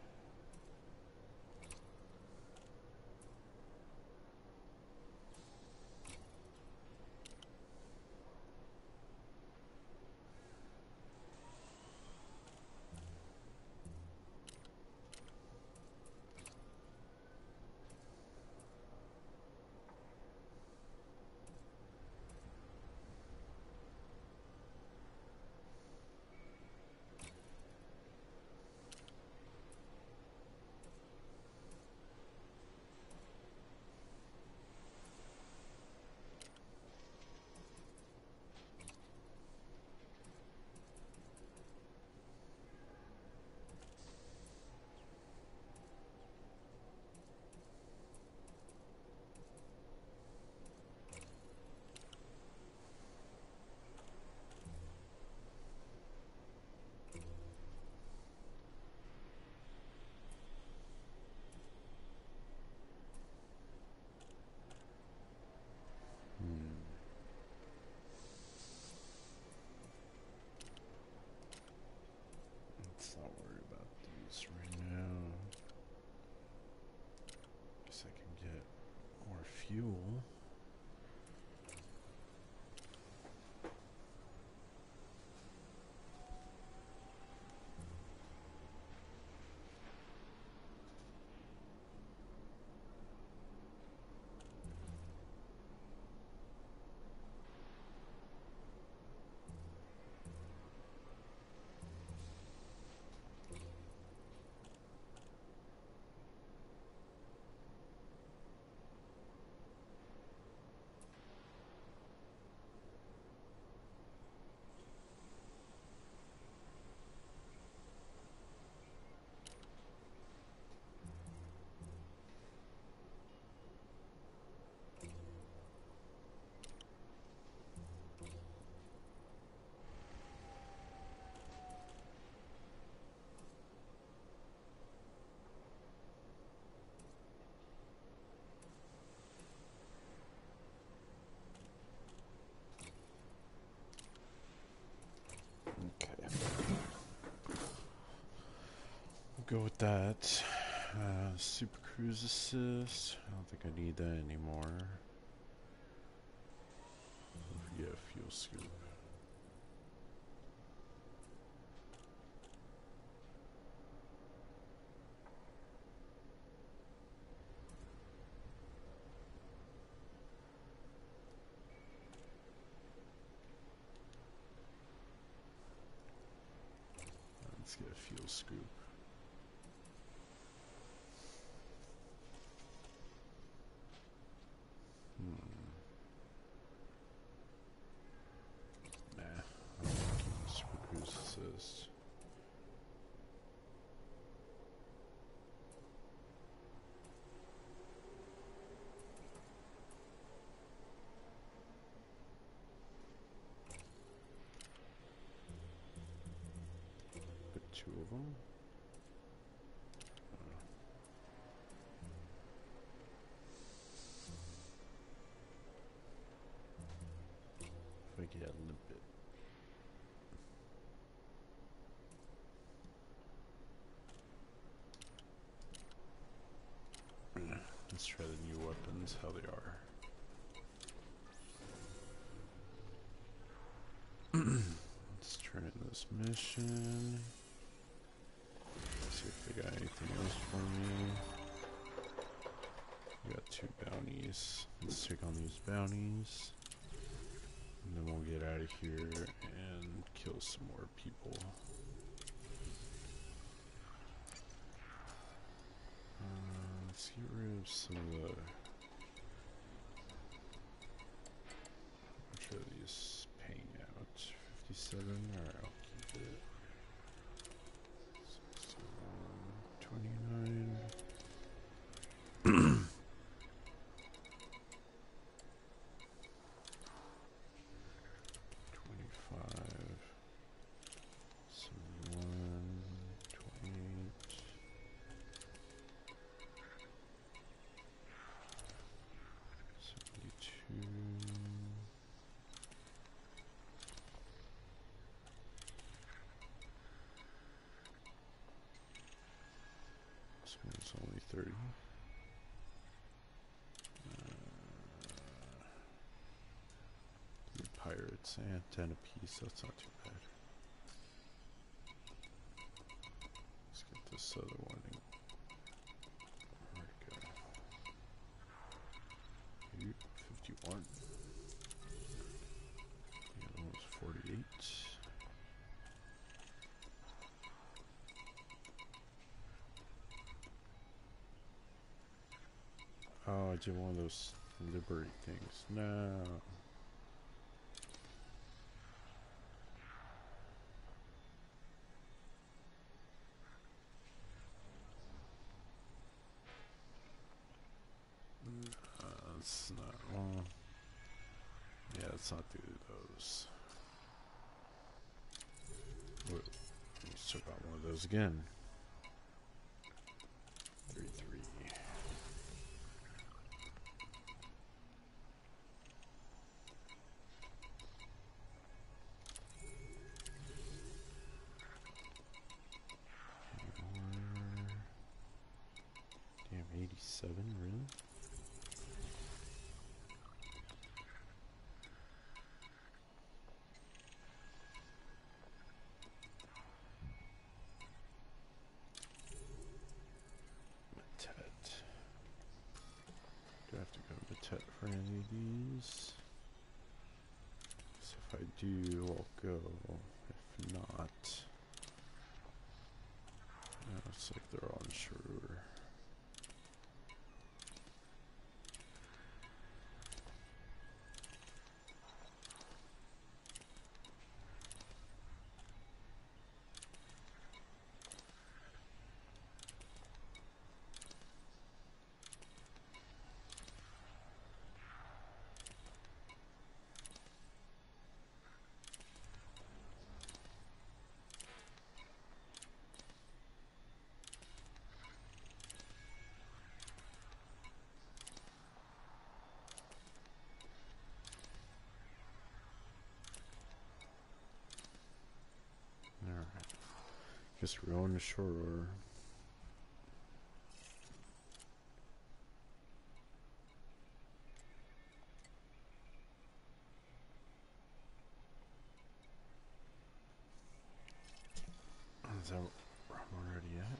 Let's not worry about these right now. Guess I can get more fuel. Go with that. Uh, Super Cruise Assist. I don't think I need that anymore. Yeah, fuel scoop. Let's get a fuel scoop. Hmm. Nah, I'm not keeping super boost assist. Put two of them. If I get a limpet. Let's try the new weapons, how they are. Let's turn in this mission. See if they got anything else for me. We got two bounties. Let's take on these bounties. And then we'll get out of here and kill some more people. Uh, let's get rid of some of the... Which are these paying out? fifty-seven? Alright, I'll keep it. sixty-one, twenty-nine. twenty-five. seventy-one. twenty-eight. seventy-two. This one's only thirty. Uh, three pirates and ten apiece, that's not too bad. Let's get this other one in. Where'd it go? Eight, fifty-one. The other one was forty-eight. Oh, I did one of those liberate things. No. Uh, it's not well. Yeah, let's not do those. Wait, let's check out one of those again. Three, three. Damn, eighty-seven, really? Matet. Do I have to go to Matet for any of these? So if I do, I'll go. If not, yeah, looks like they're on Sure. Guess we're on the shore. Is that where I'm already at?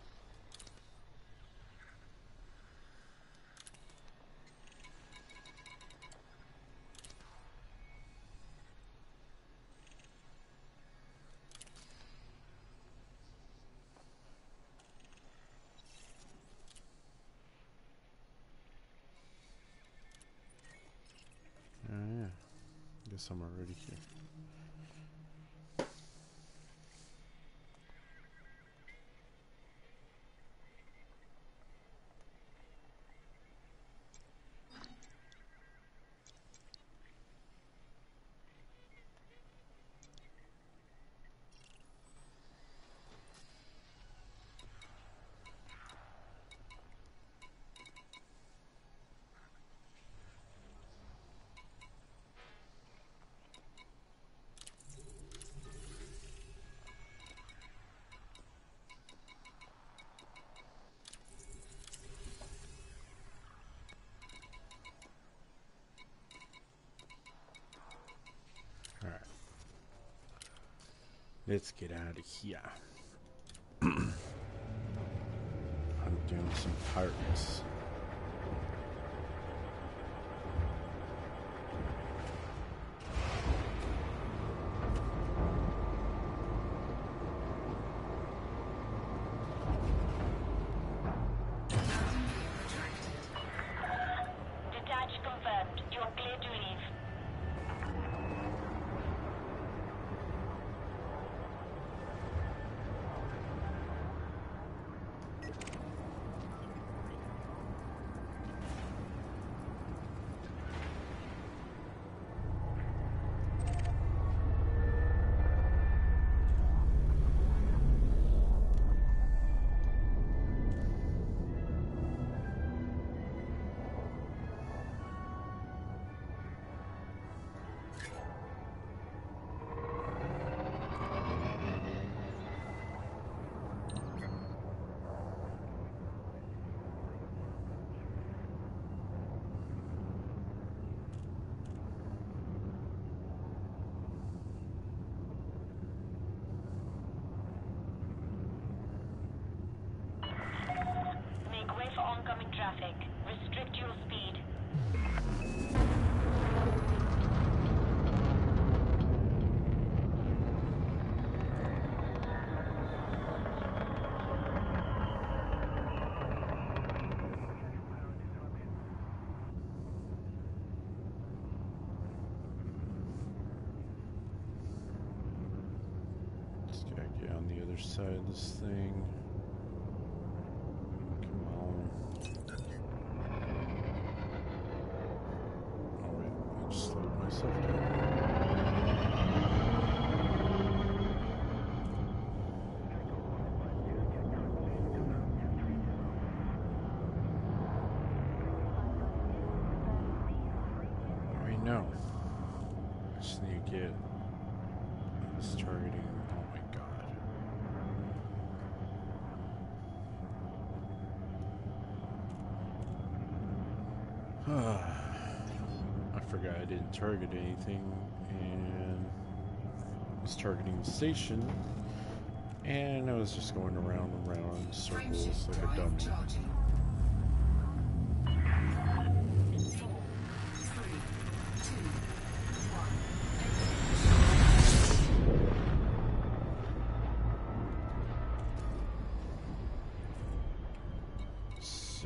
Oh yeah. Guess I'm already here. Let's get out of here. I'm doing some pirates. Detach confirmed. You are clear to leave. Make way for oncoming traffic. Restrict your speed. Just gotta get on the other side of this thing. Come on. Oh wait, I just slowed myself down. Wait, no. I just need to get this targeting. Oh my god. I forgot I didn't target anything and was targeting the station, and I was just going around and around in circles like a dummy. Charging. So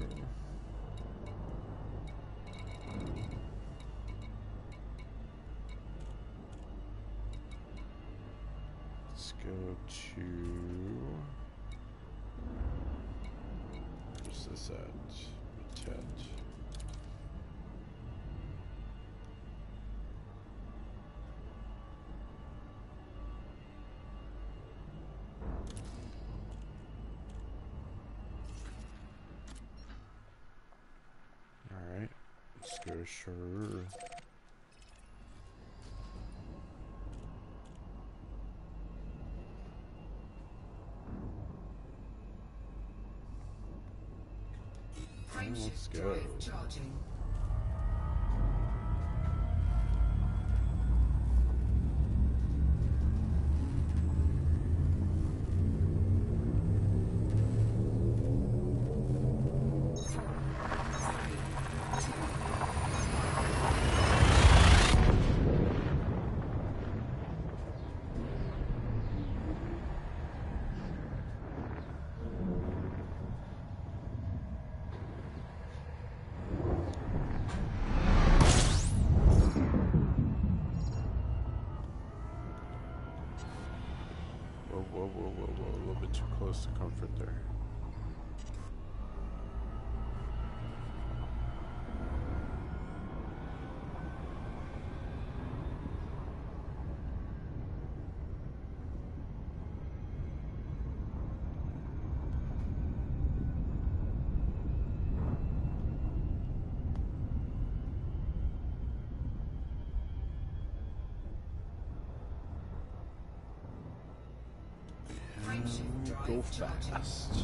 let's go to, where's this at? Tet. Alright, let's go sure. Let's go. Drive charging. bit too close to comfort there. Go fast.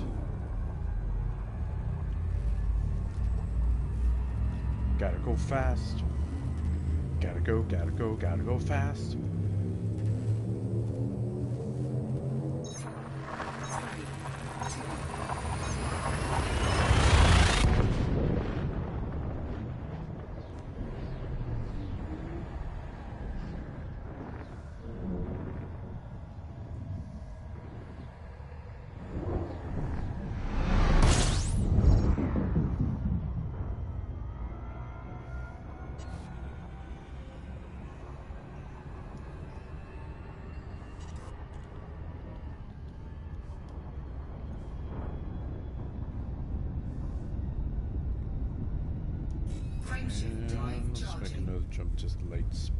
Gotta go fast. Gotta go, gotta go, gotta go fast. Frameshift drive And let's make charging. another jump to light speed.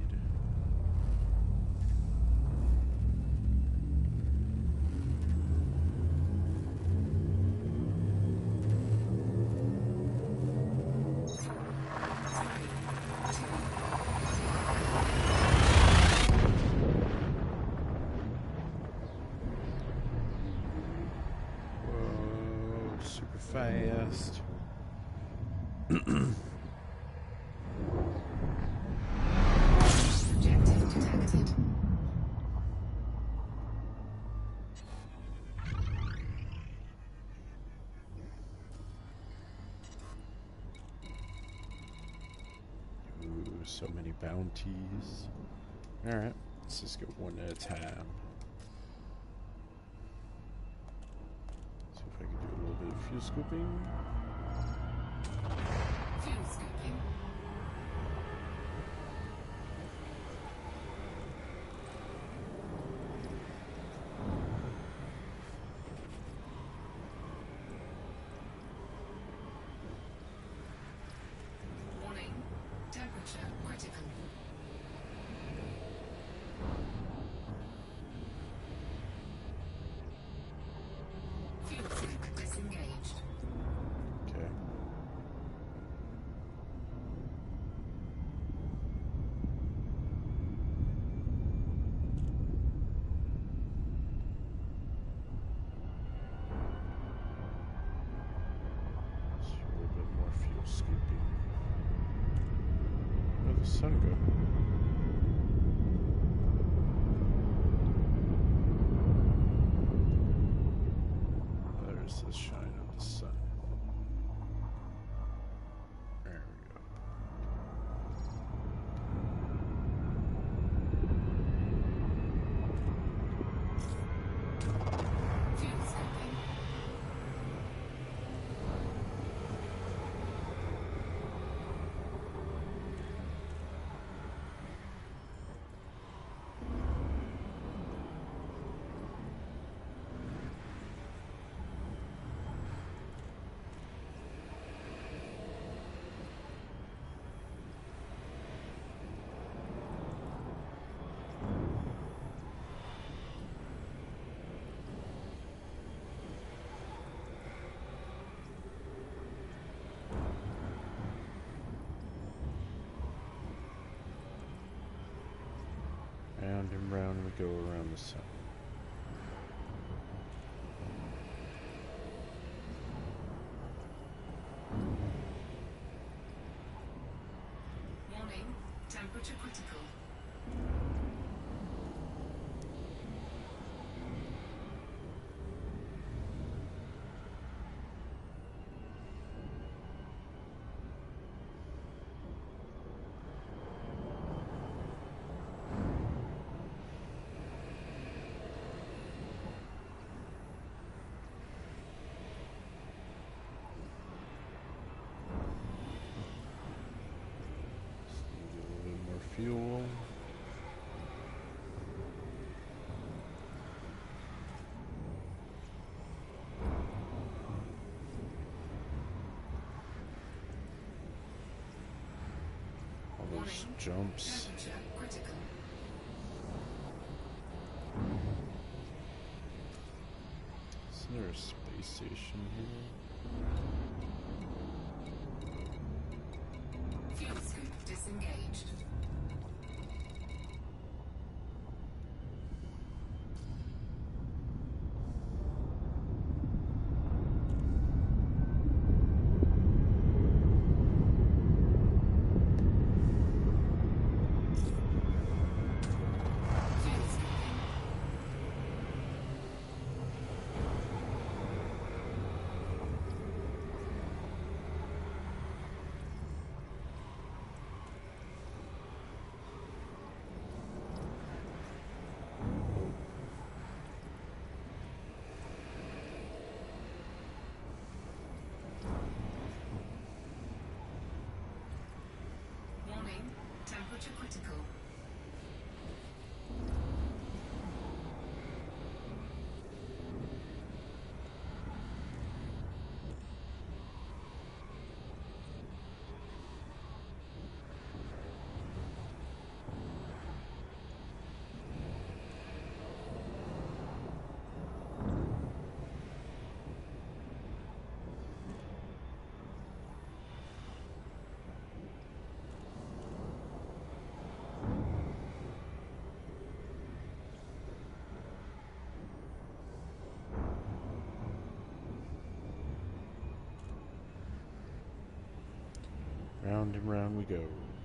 Whoa, super fast. Objective detected. Ooh, so many bounties. Alright, let's just go one at a time. See if I can do a little bit of fuel scooping. Fuel scooping. Warning. Temperature critical. Fuel scoop disengaged. Okay. Let's do a little bit more fuel scooping. Where'd the sun go? There's the shine of the sun. There we go. Fuel scooping. Round and round we go around the sun. Warning. Temperature critical. Just need a little bit more fuel. jumps. Temperature critical. Isn't there a space station here? Fuel scoop disengaged. Fuel scooping. Warning, temperature critical. Round and round we go.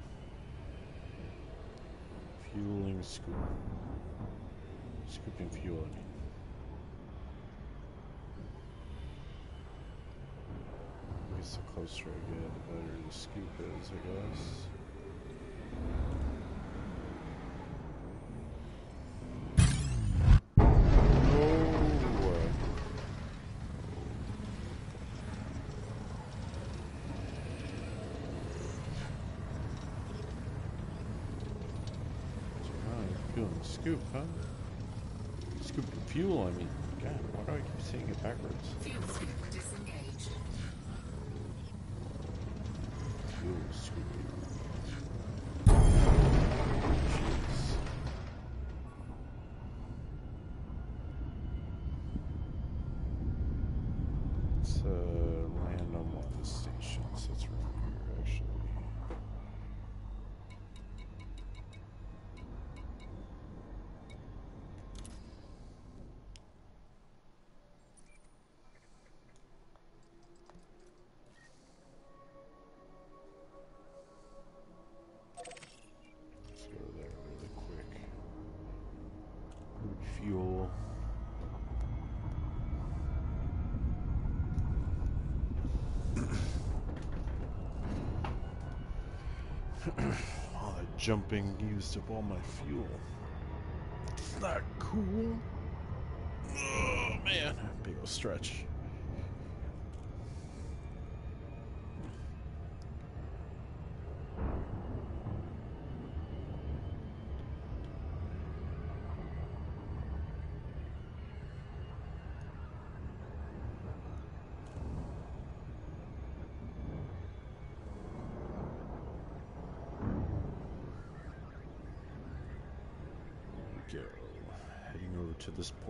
Fueling scoop. Scooping fuel, I mean. I guess the closer I get, the better the scoop is, I guess. Oh! Fueling scoop, huh? Scoop the fuel, I mean. God, why do I keep saying it backwards? Fuel scoop disengaged. Fuel scoop. Jeez. Let's uh, land on one of the stations. That's around here, actually. Let's go there really quick. Good fuel. All that jumping used up all my fuel. It's not cool. Oh man, big ol' stretch. Go. Heading over to this port.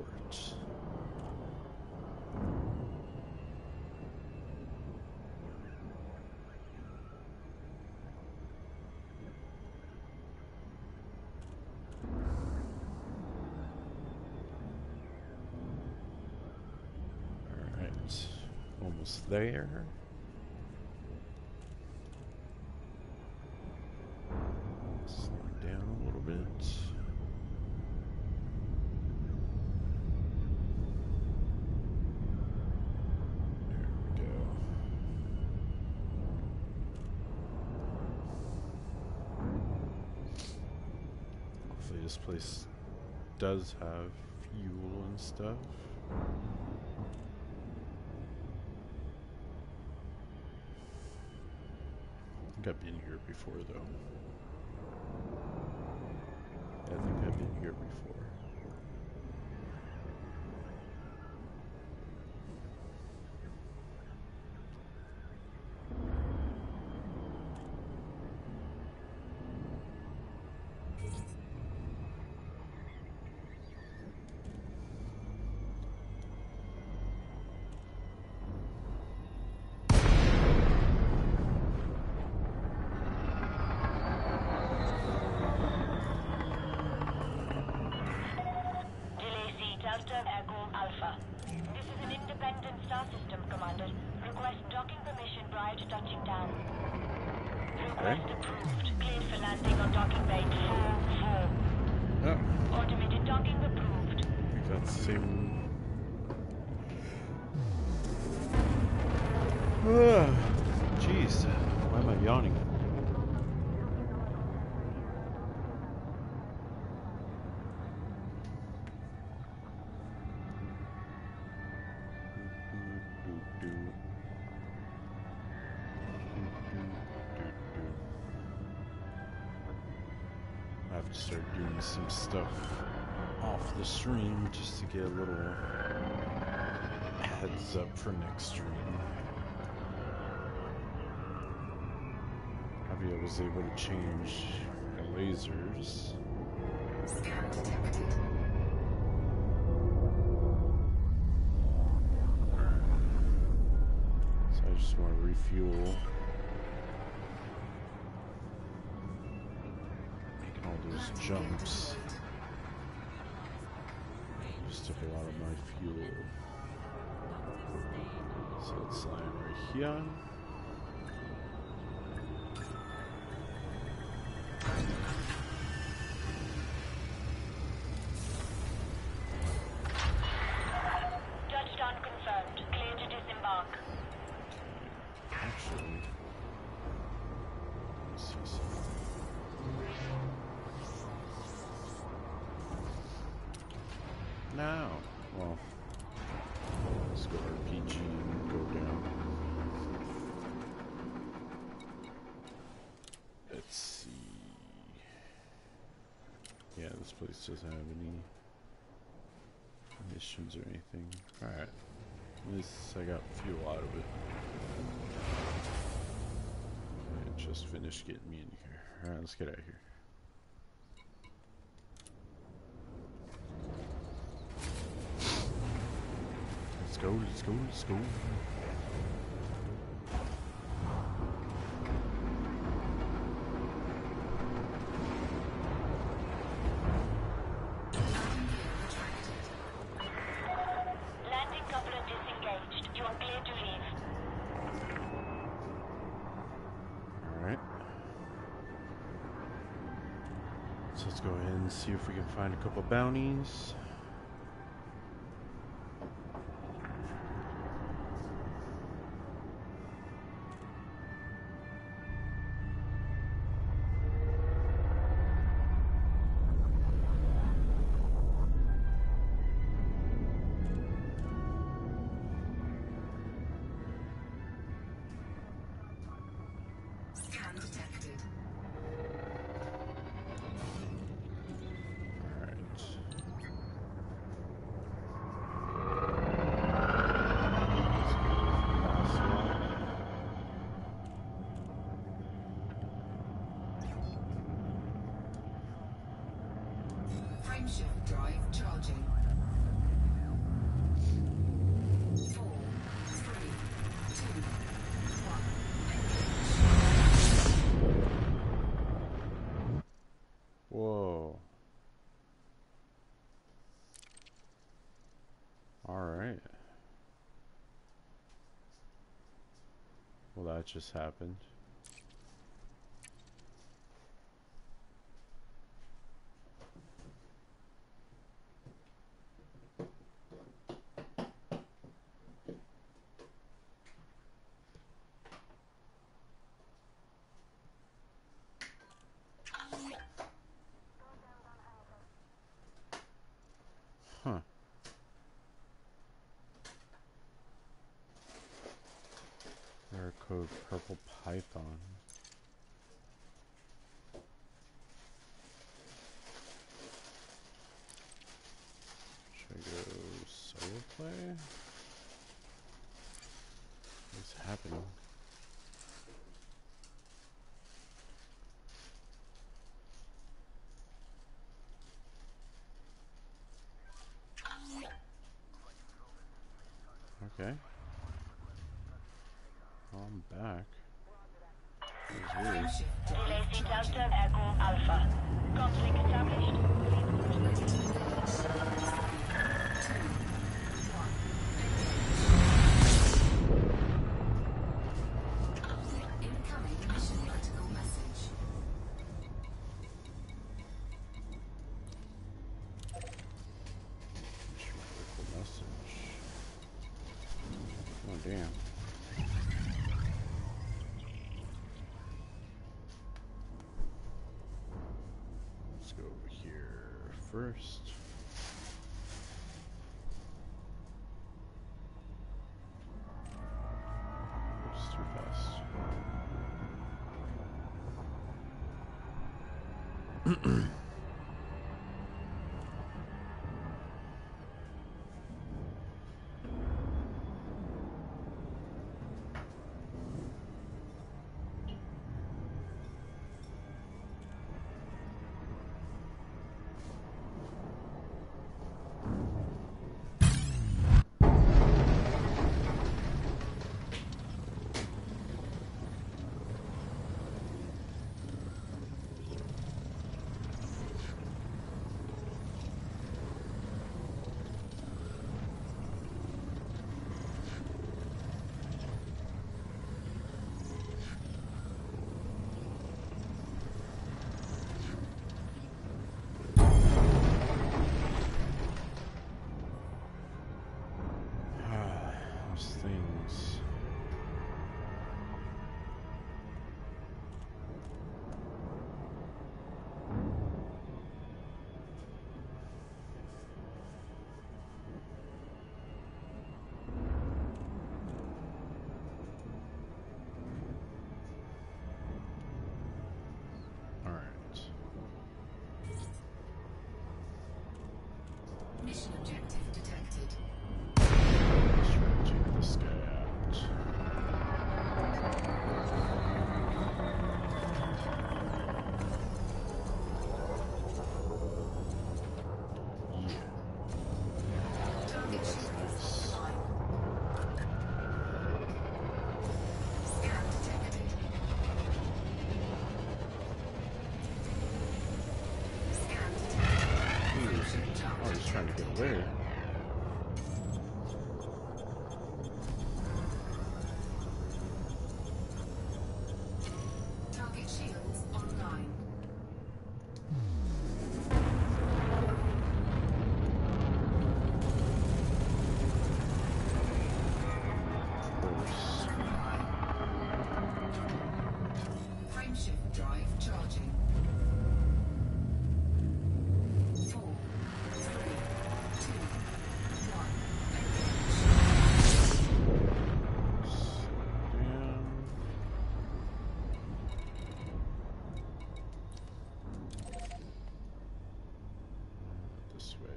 Alright. Almost there. Slow down a little bit. This place does have fuel and stuff. I think I've been here before, though. I think I've been here before. Request docking permission prior to touching down. Okay. Request approved. Cleared for landing on docking bay four four. Oh, Automated docking approved. I think that's the same. Ah, jeez, why am I yawning? I have to start doing some stuff off the stream just to get a little heads up for next stream. I was able to change the lasers. Scan detected. So I just want to refuel. Making all those jumps just took a lot of my fuel. So let's land right here. Touchdown confirmed. Clear to disembark. Actually, let's see something. Now, well, let's go R P G and go down. Let's see. Yeah, this place doesn't have any missions or anything. Alright. At least I got fuel out of it. I just finished getting me in here. Alright, let's get out of here. Let's go, let's go, let's go. Landing coupler disengaged. You are clear to leave. Alright. So let's go ahead and see if we can find a couple bounties. Scan detected. Alright. Frameshift drive charging. Four, three, two, one. Whoa. Alright. Well, that just happened. Huh. Error code purple python. Should I go solo play? What's happening? Okay. I'm back. That was weird. Frameshift drive Relay C charging. Delta Echo Alpha. Conflict established. Ready to engage. Three, two, one. damn. Let's go over here first. Oops, too fast. Things. All right. Mission objective detected. Let's try to take this guy out. Yeah. Target That's shield is nice. online. Scan detected. Scan detected. Oh, he's trying to get away. Target shields online. Of course. Frameshift drive charging. Four, three, two, one. Slow down. This way.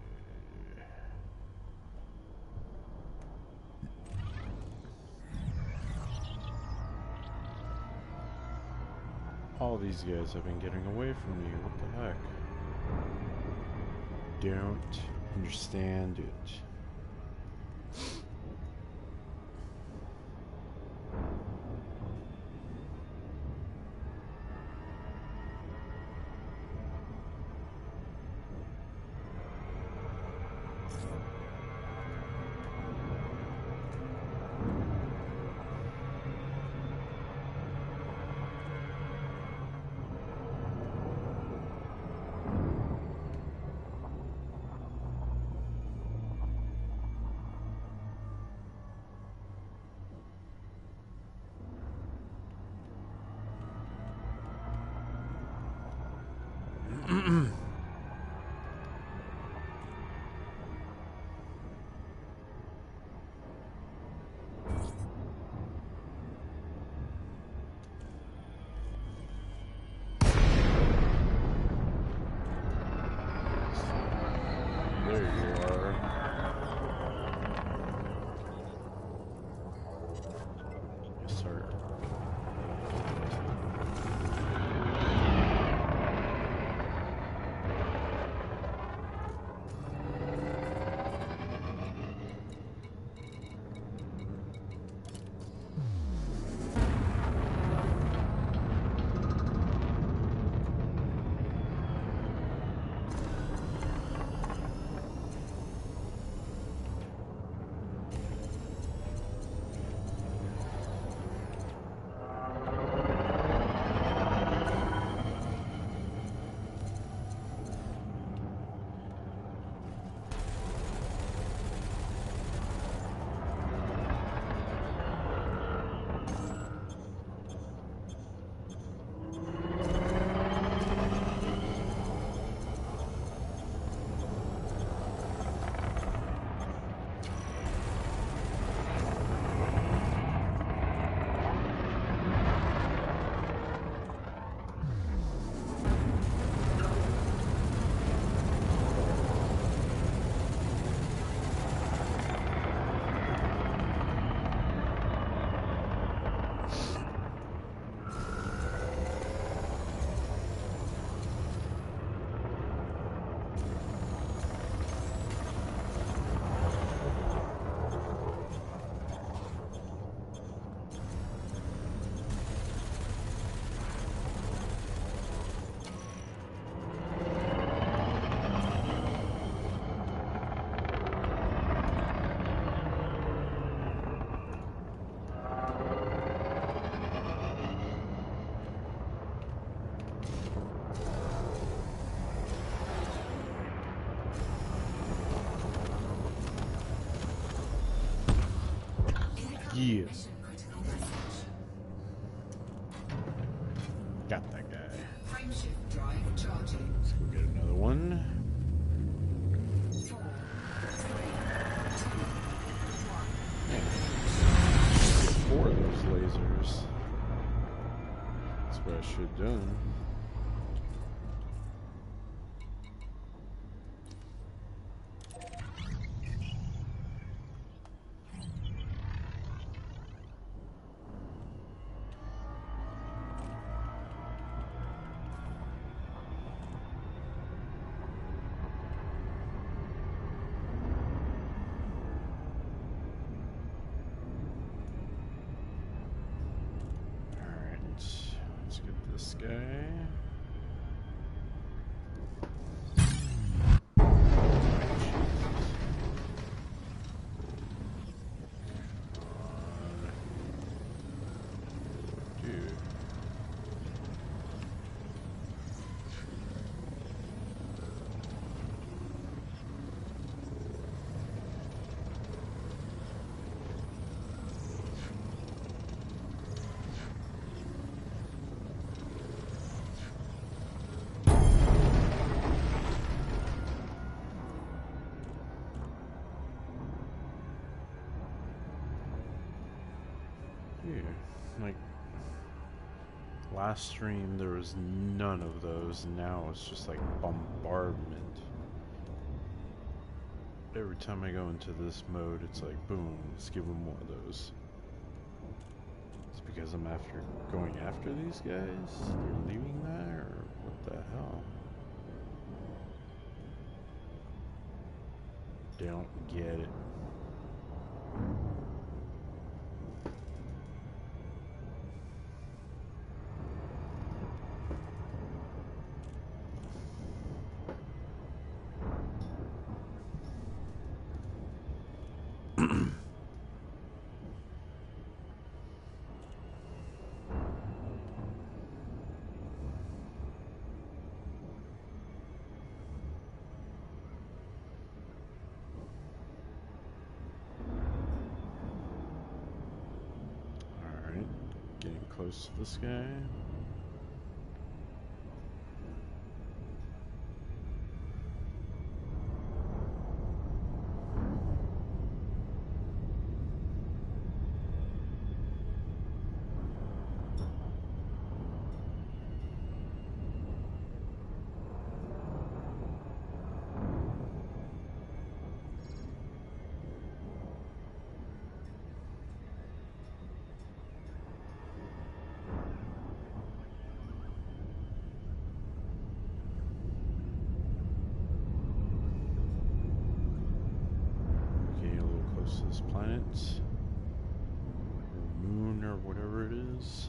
All these guys have been getting away from me. What the heck? Don't understand it. Yeah. Mission critical message. Got that guy. Frameshift drive charging. Let's go get another one. Four, three, two, one. Get four of those lasers. That's what I should have done. Let's get this guy. Dude. Dude, like last stream there was none of those, and now it's just like bombardment. Every time I go into this mode, it's like boom, let's give them more of those. It's because I'm after going after these guys? They're leaving that, or what the hell? Don't get it. Close to this guy. This planet, or moon, or whatever it is.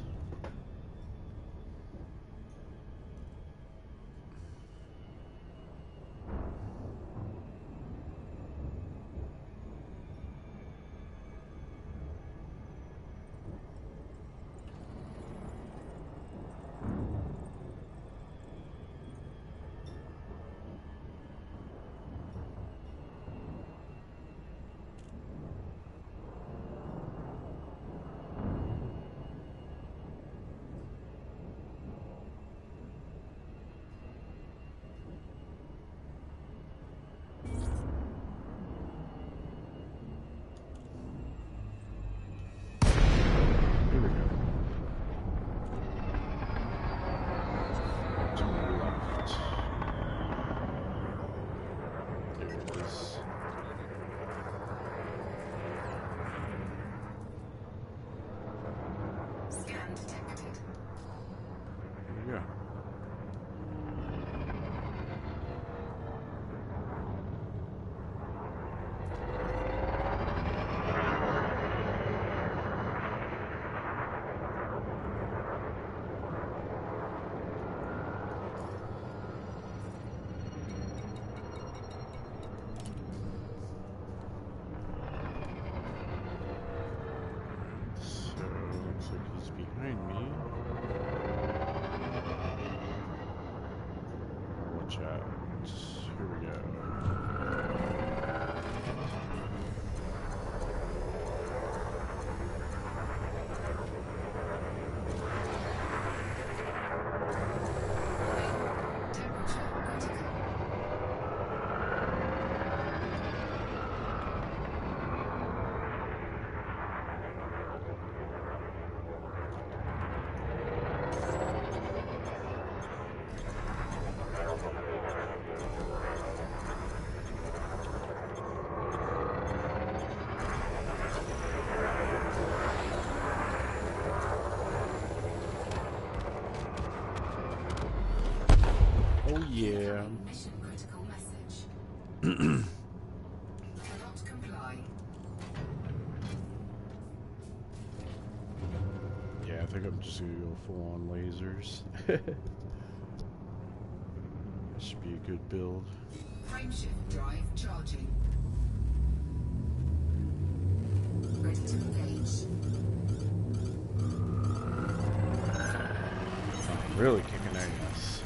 Behind me. Watch out. Here we go. Cannot comply. Yeah, I think I'm just gonna go full on lasers. That should be a good build. Frameshift drive charging. Ready to engage. I'm really kicking ass.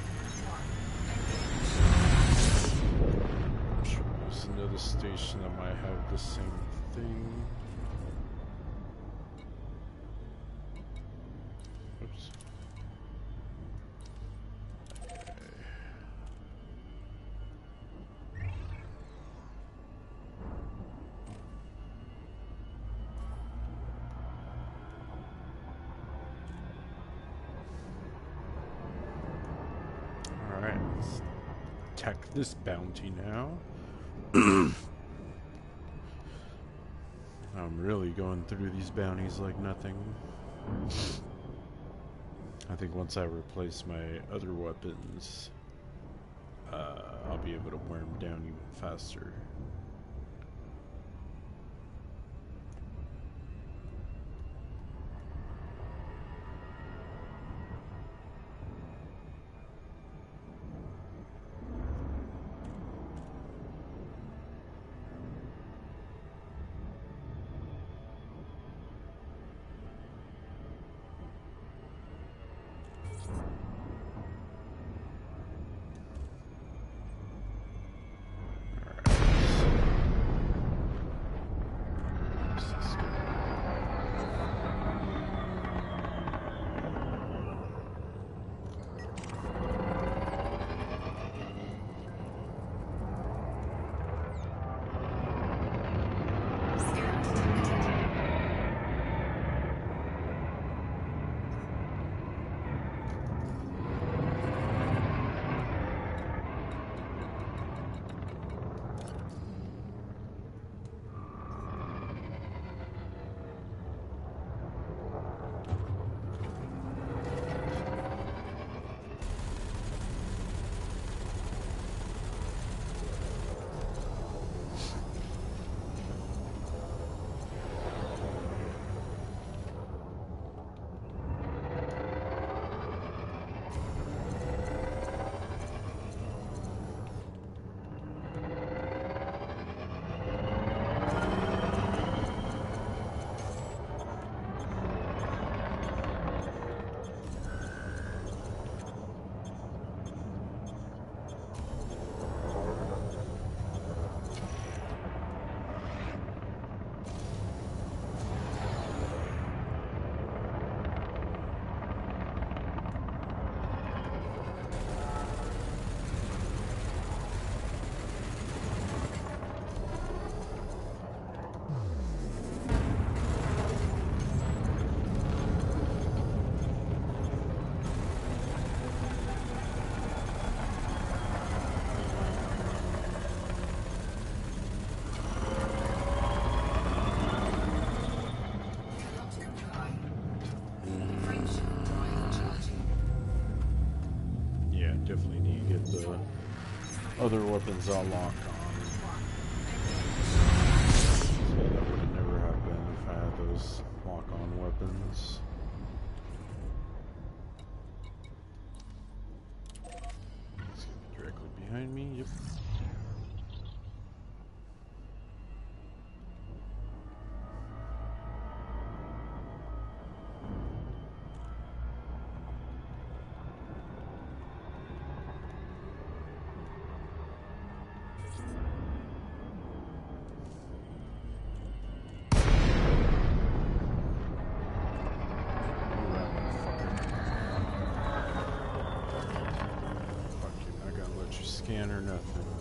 I'm sure there's another station that might have the same thing. Oops. Alright, let's attack this bounty now. I'm really going through these bounties like nothing. I think once I replace my other weapons, uh, I'll be able to wear them down even faster. Scan detected. Cannot comply. Frameshift drive charging. Yeah, definitely need to get the other weapons all locked on. So that would have never happened if I had those lock-on weapons. It's gonna be directly behind me. Yep. Fuck you, not gonna let you scan or nothing.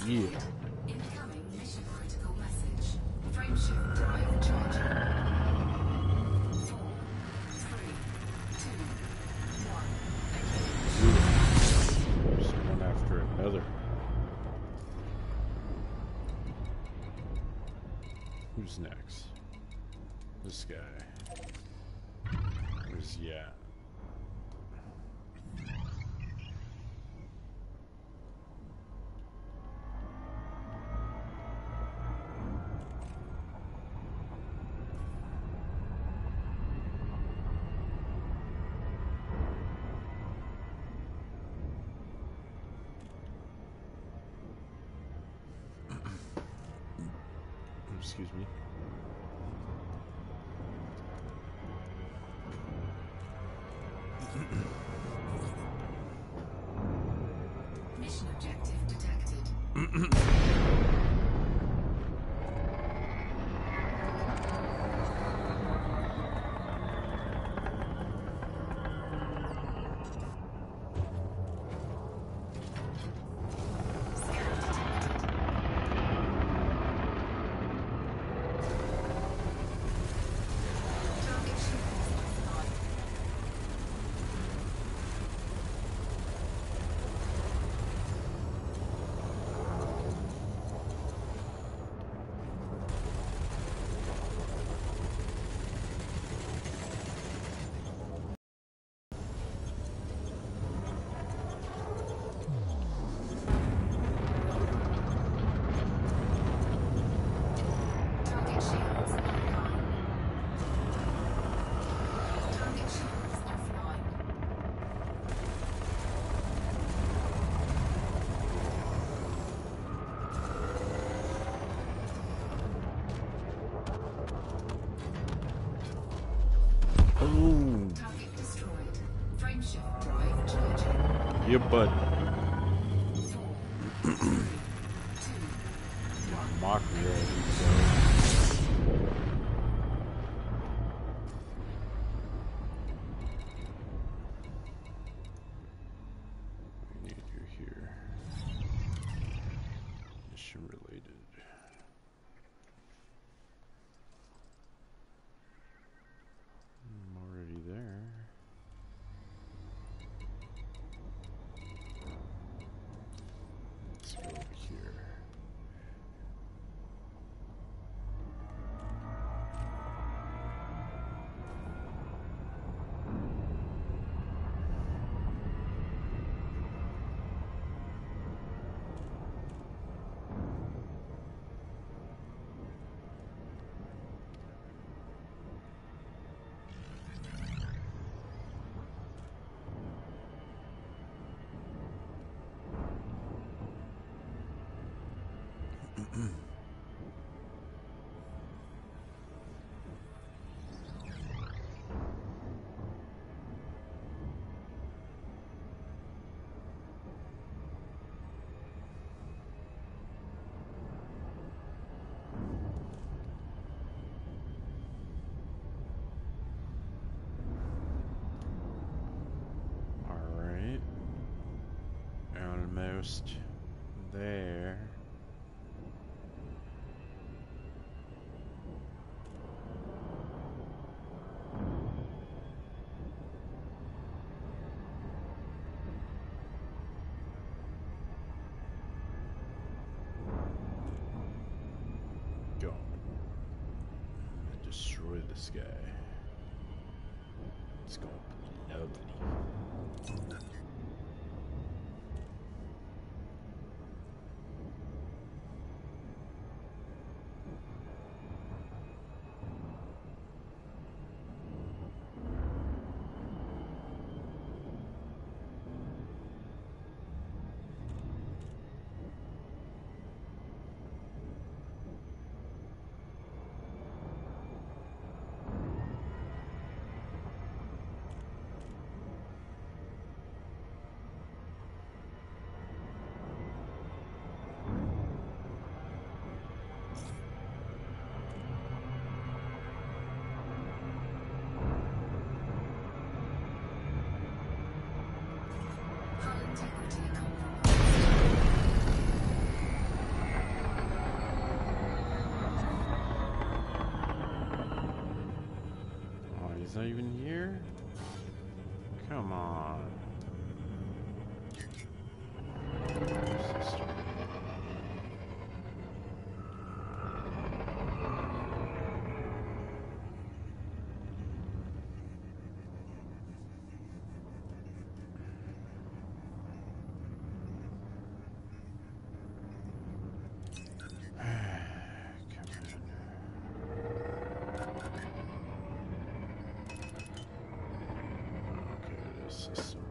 Yeah. Incoming mission critical message. Frameshift drive charging. Four, three, two, one. Just one after another. Who's next? This guy. Where's he at? Excuse me. Mission objective detected. Target shields offline. Target shields online. Target shields offline. Oh, Target destroyed. Frameshift drive charging. yeah, bud. Four, three, two, one. Mockery already, so. I need you here. Mission related. I'm already there. Let's go over here. Alright. Almost there. Go. And destroy this guy. It's gonna be lovely. not even here? Come on. Sister. System.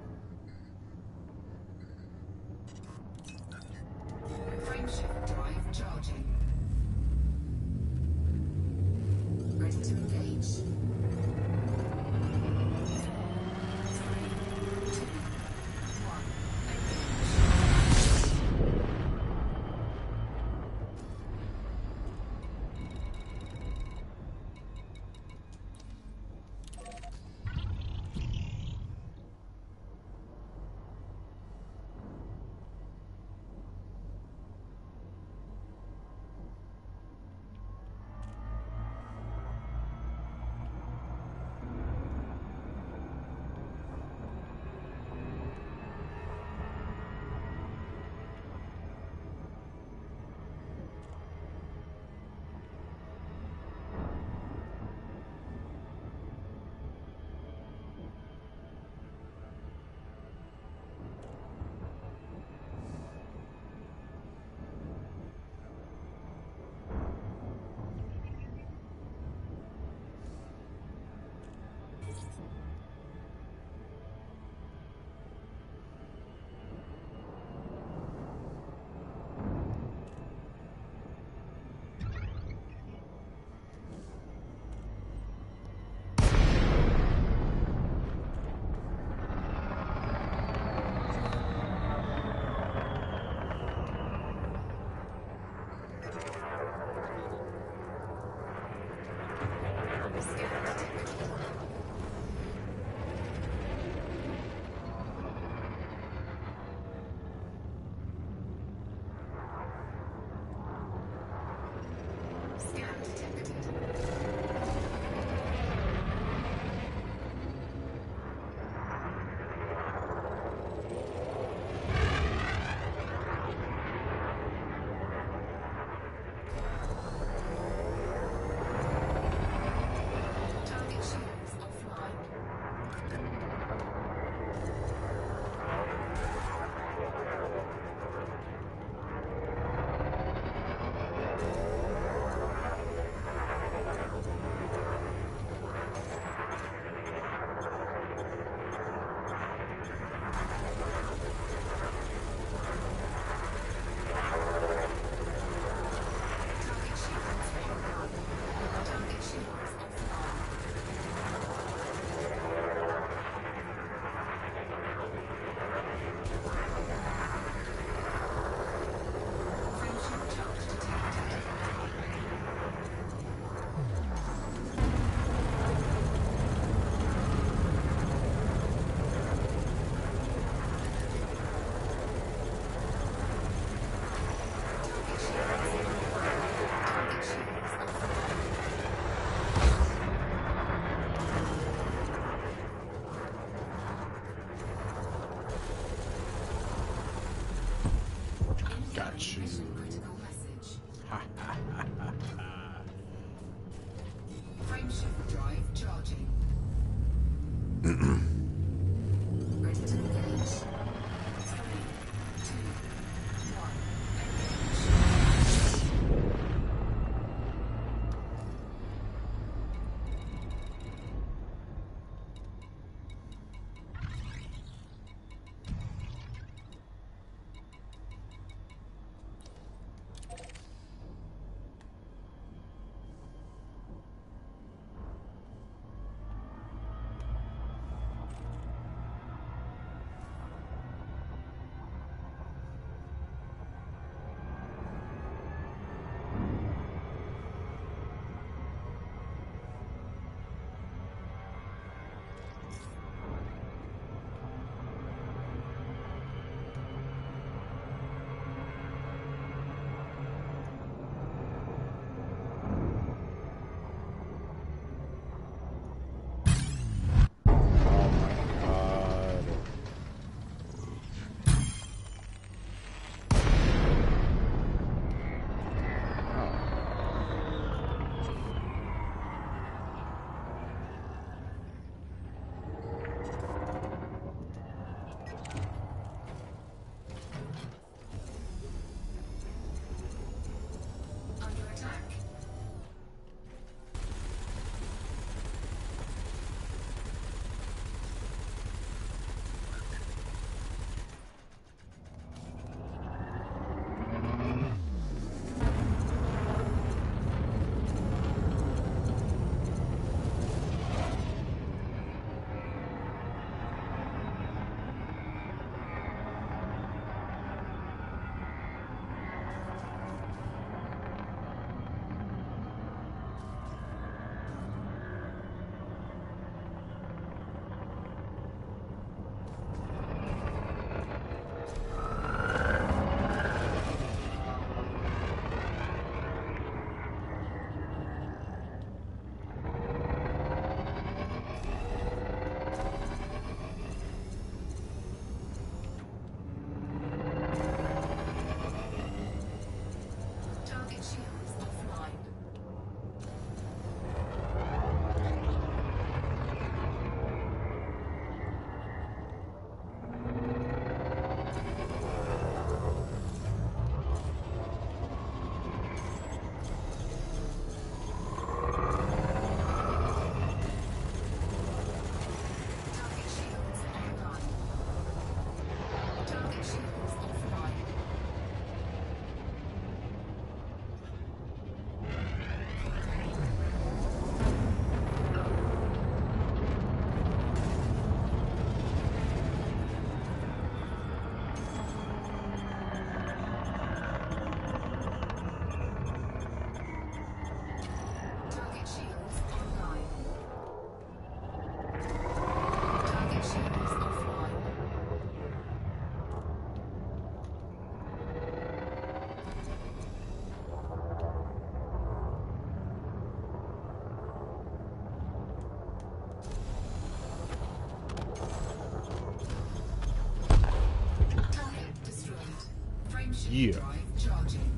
Yeah. Drive charging.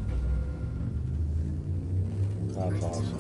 That's awesome.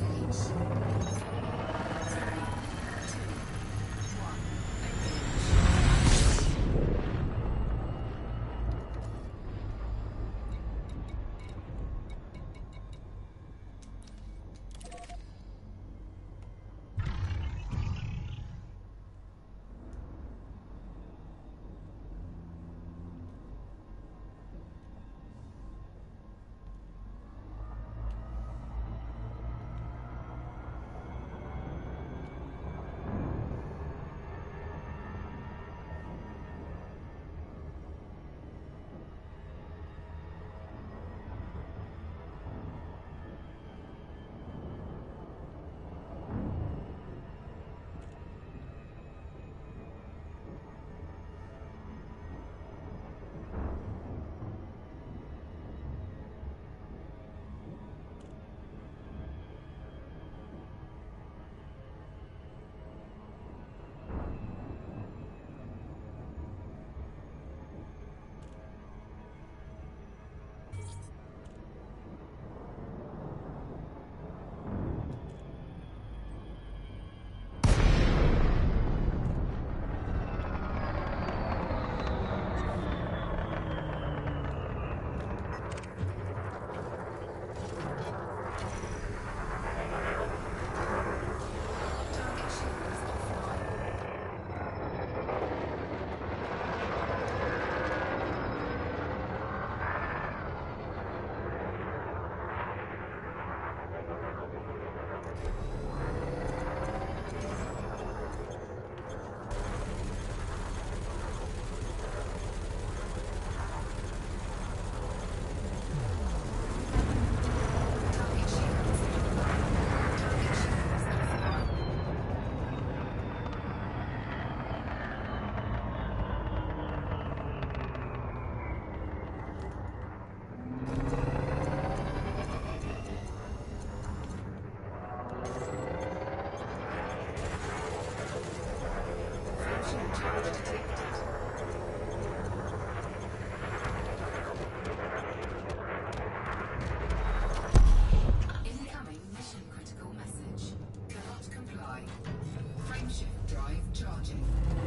Incoming mission critical message. Cannot comply. Frameshift drive charging.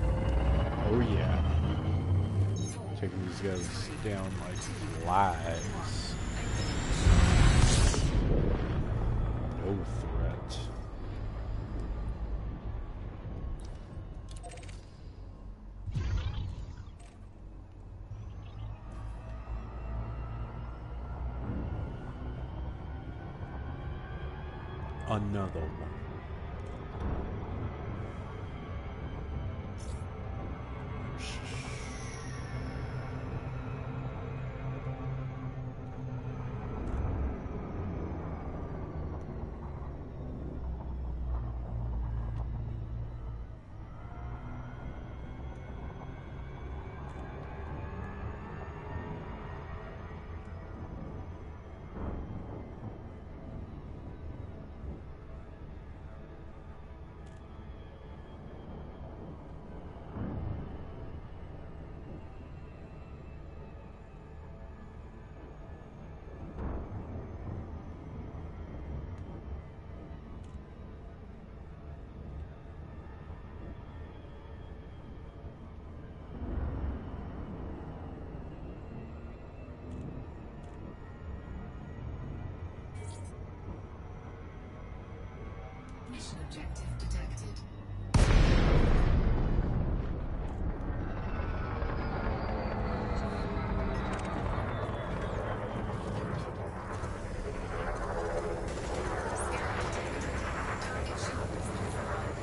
Oh yeah. Taking these guys down like flies. No threat. Another one. Mission objective detected. Target shields offline.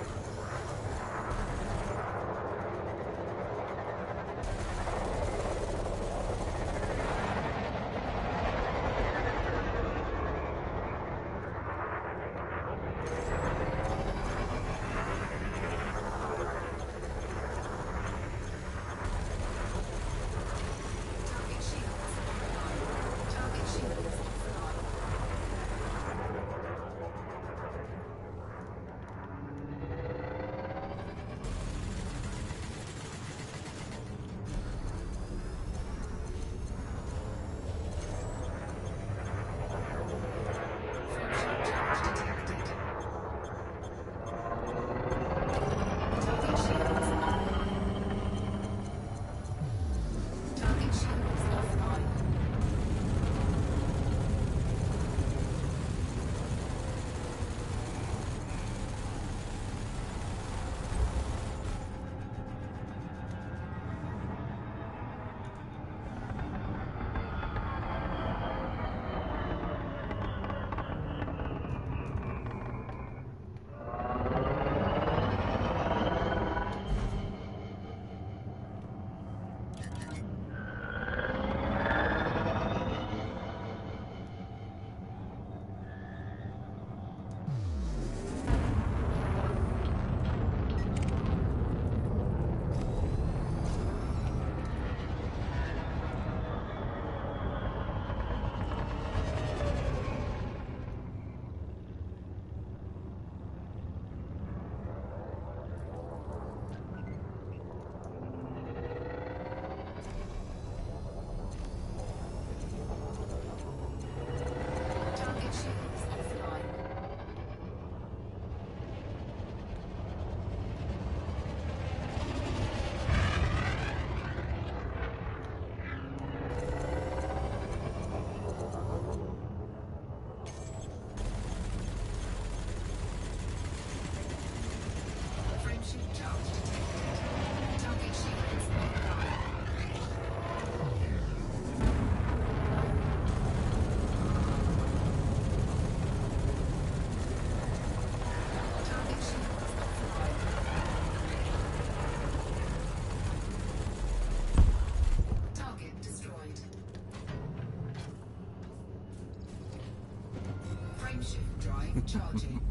five charging.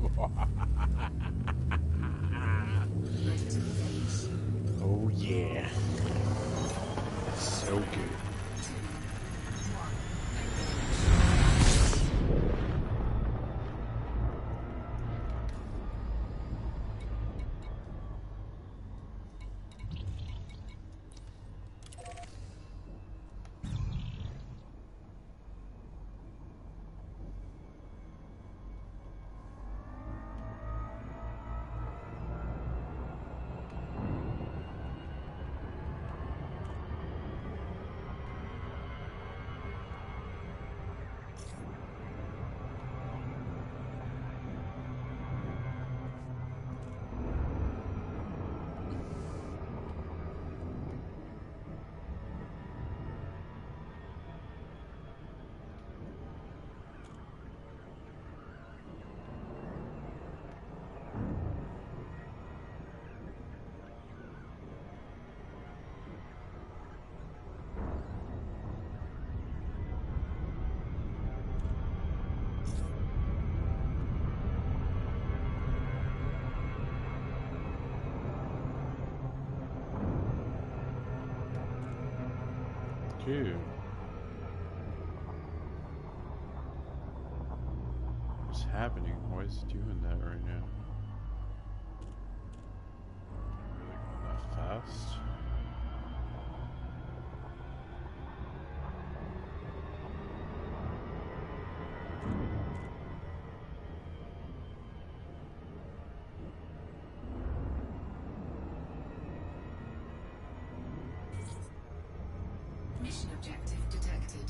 Ready to engage. Oh yeah. So good. Dude. What's happening? Why is it doing that right now? Really going that fast? Mission objective detected.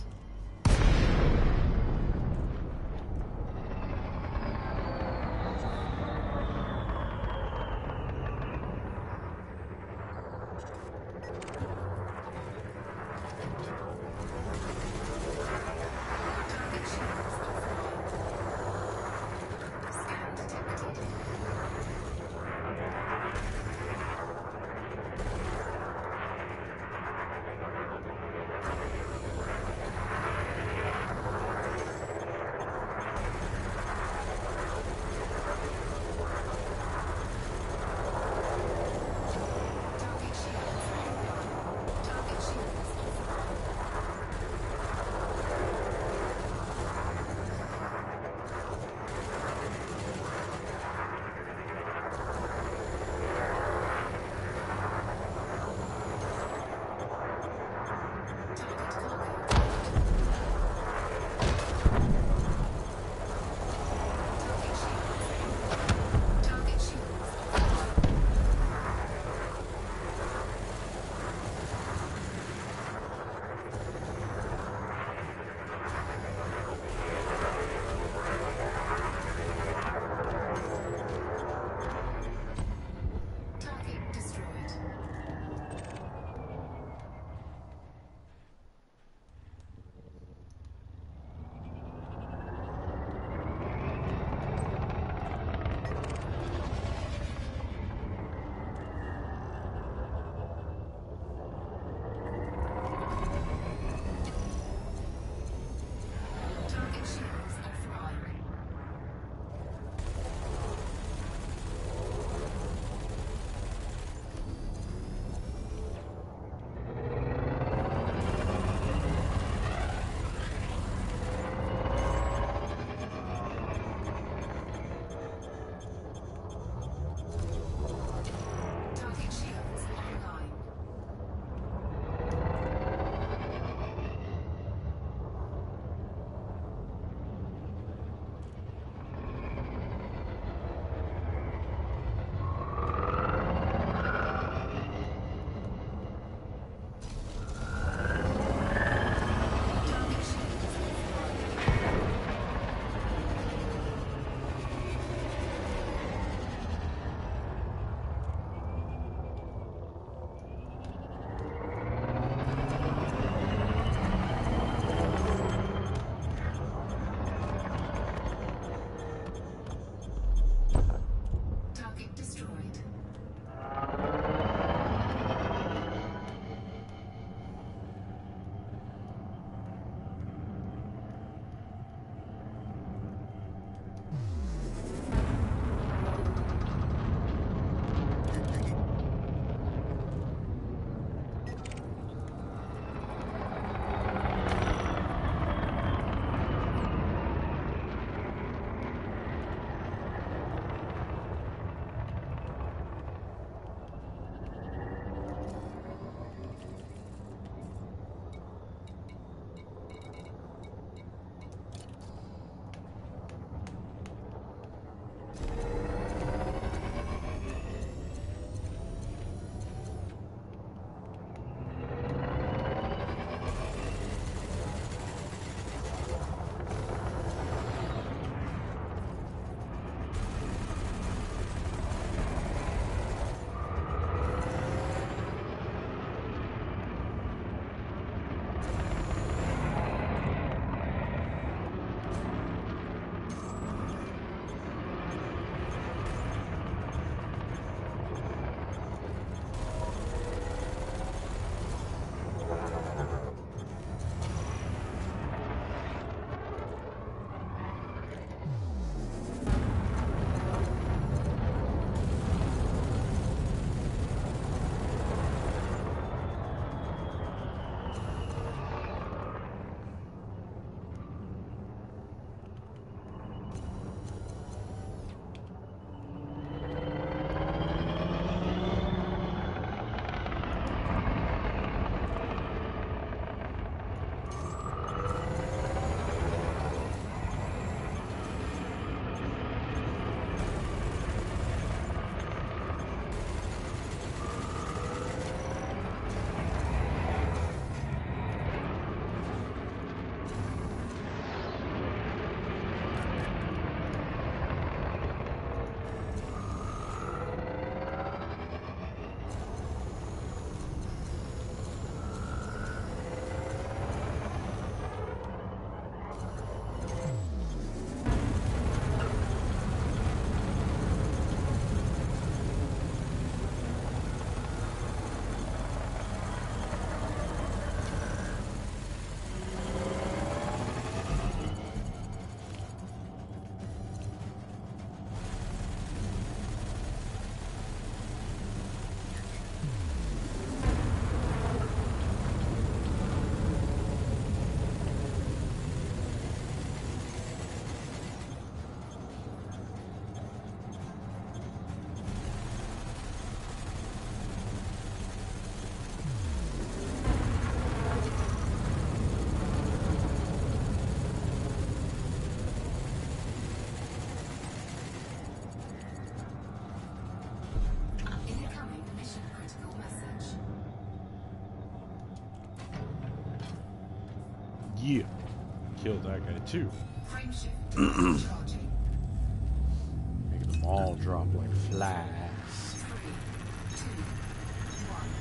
Yeah. Killed that guy too. Frameshift device charging. Making them all drop like flies. Three, two, one.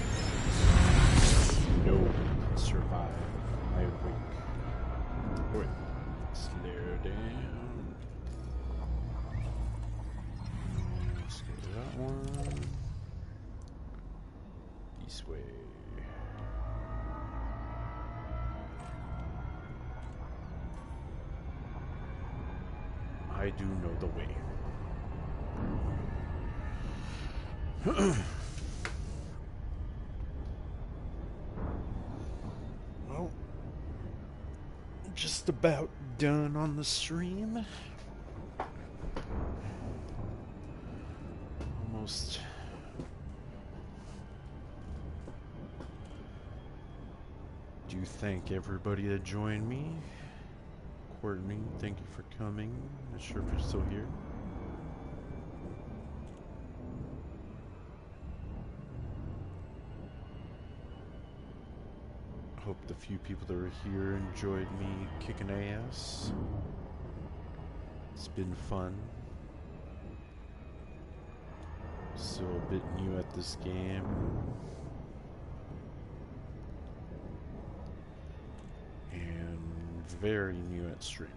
No one can survive. I wink. Wait. Slow down. Let's go to that one. This way. I do know the way. Well, just about done on the stream. Almost. Do thank everybody that joined me. Courtney, thank you for coming. Not sure if you're still here. Hope the few people that were here enjoyed me kicking ass. It's been fun. Still a bit new at this game. And very new at streaming.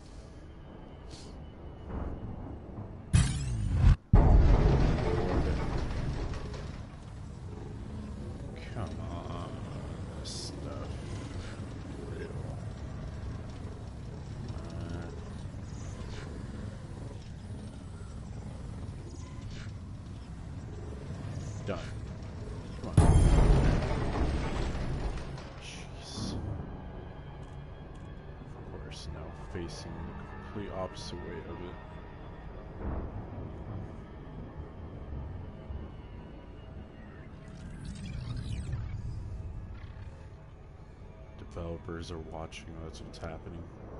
Come on, stuff. Real. Uh, done. Come on. Jeez. Of course, now facing the complete opposite way of it. Developers are watching, that's what's happening.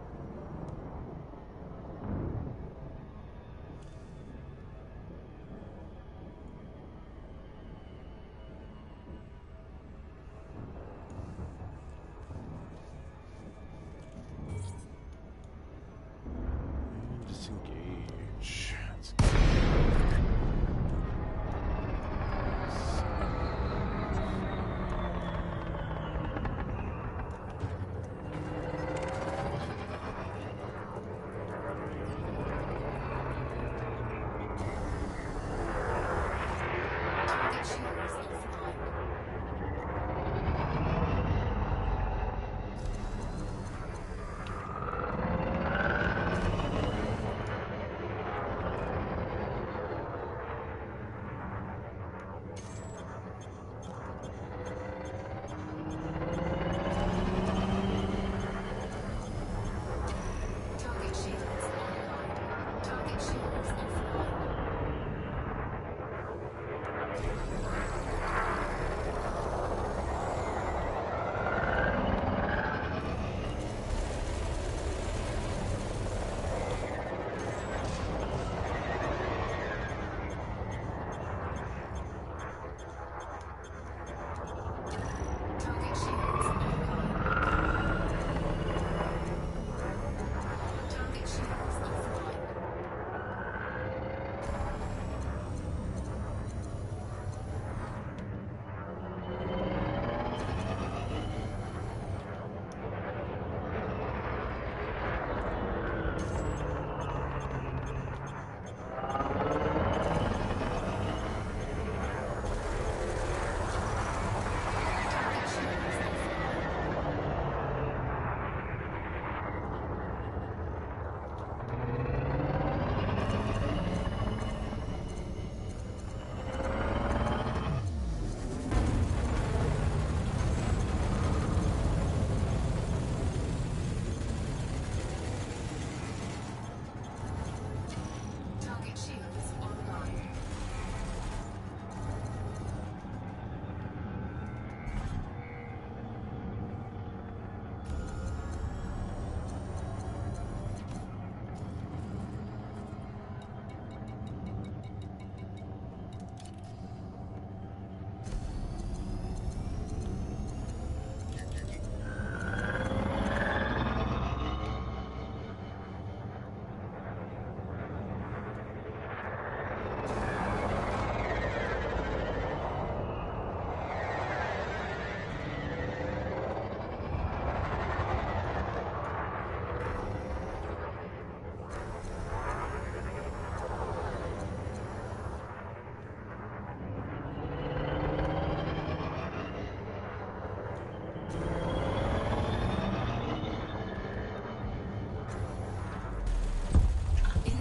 And disengage. Let's go.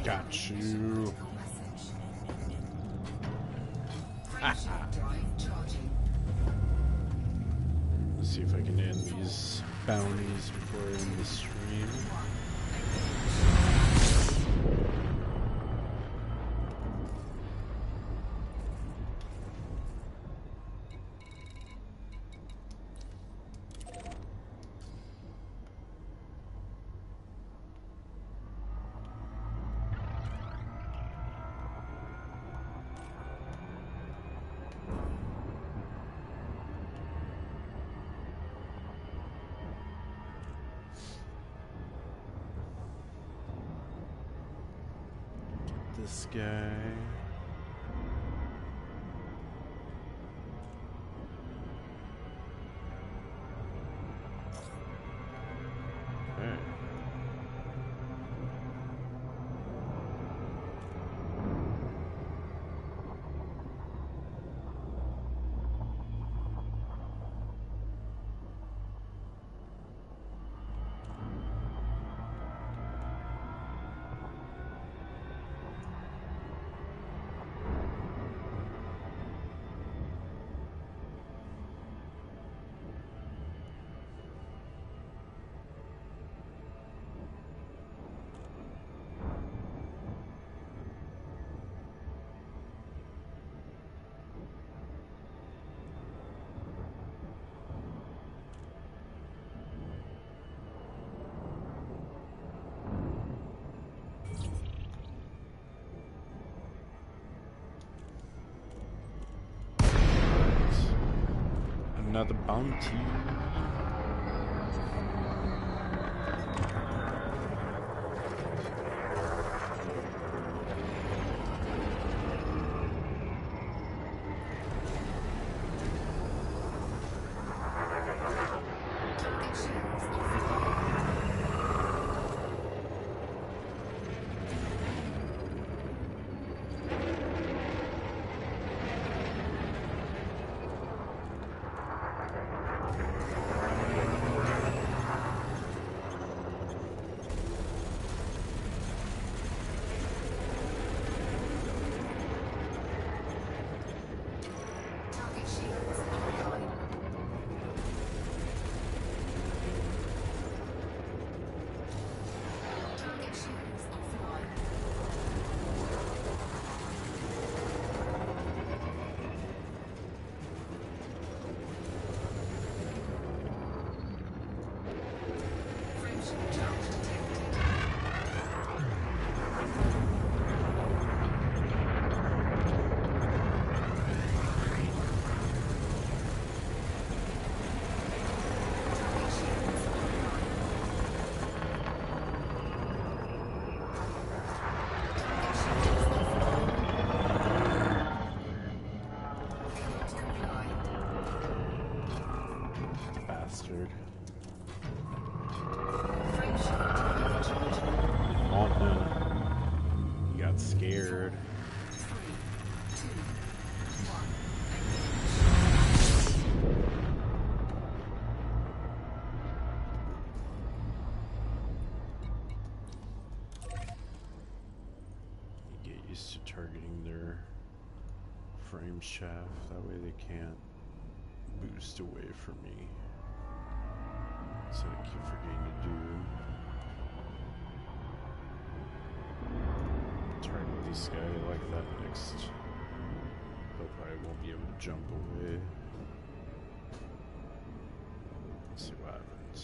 Got you. Frameshift drive charging. Let's see if I can end these bounties before I end the stream. This guy. Okay. Another bounty. Target shields offline. Target shields online. Target shields offline. Frameshift charge detected. Target shields offline. Target shields offline. Payload complied. Bastard. Frameshift drive charging. Oh no. He got scared. Three, two, one. You get used to targeting their frame shaft. That way they can't boost away from me. That's what I keep forgetting to do. Target this guy like that next. Hope I won't be able to jump away. Let's see what happens.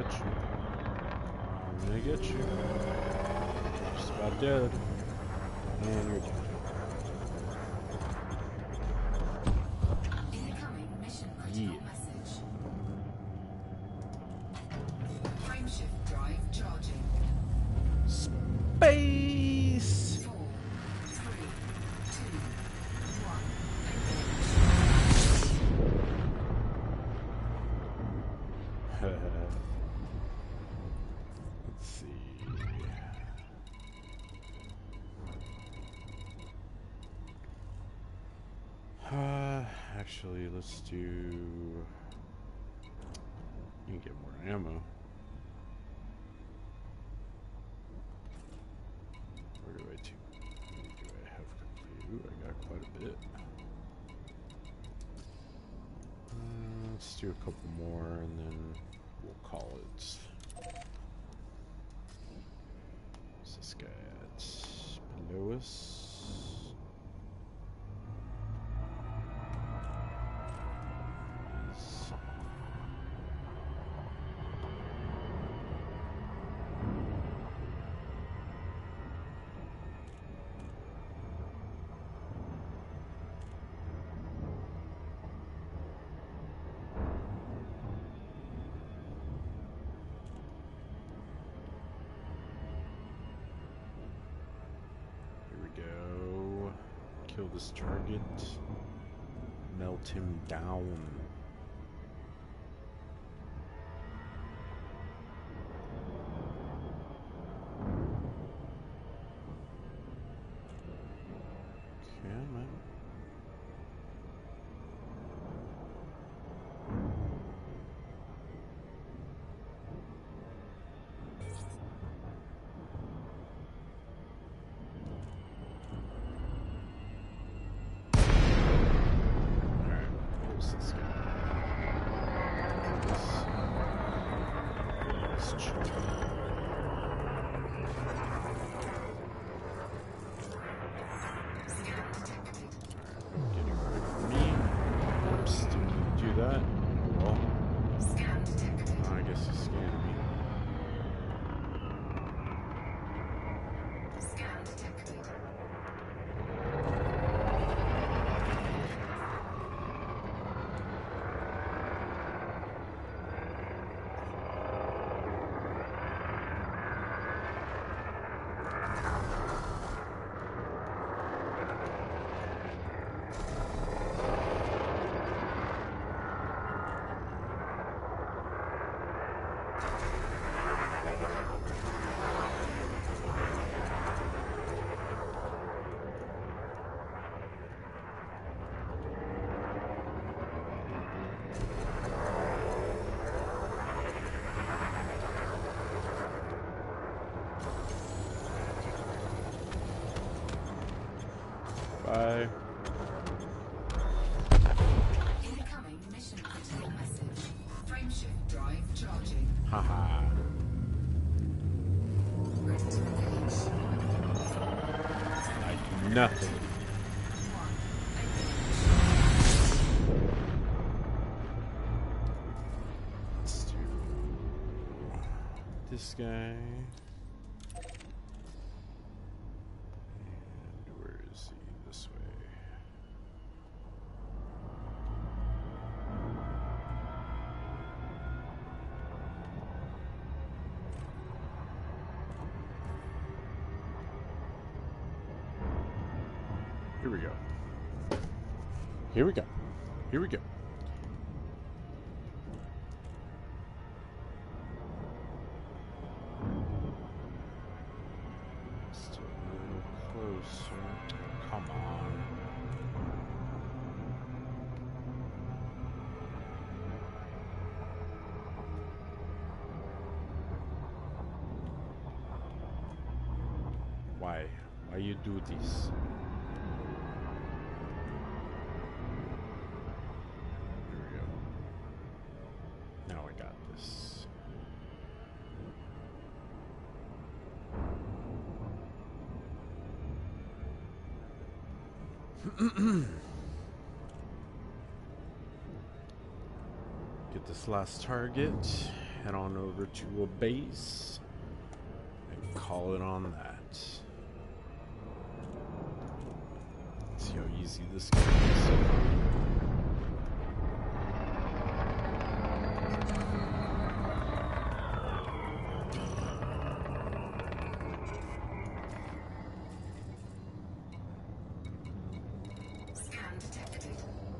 get you. I'm gonna get you. Just about dead. And you're dead. Incoming mission critical Yeah. message. Frameshift drive charging. Space! Four, three, two, one. Let's see. Uh, actually, let's do. You can get more ammo. Where do I do? How many do I have complete? Ooh, I got quite a bit. Uh, let's do a couple more and then we'll call it. What's this guy at? Below us. Is- Here we go. Kill this target. Melt him down. Come on. Alright, where's this guy? This, this chick. Scan detected. Getting away from me. Oops, didn't mean to do that. Oh well. Scan detected. Oh, I guess he scanned me. Scan detected. Bye. Incoming mission critical message. Frameshift drive charging. Haha. Ready to engage. Like nothing. One. Let's do this guy. And where is he? This way. Here we go. Here we go. Here we go. Still a little closer. Come on. Why? Why you do this? Here we go. Now I got this. Get this last target head on over to a base and call it on that. See how easy this game is. Scan detected.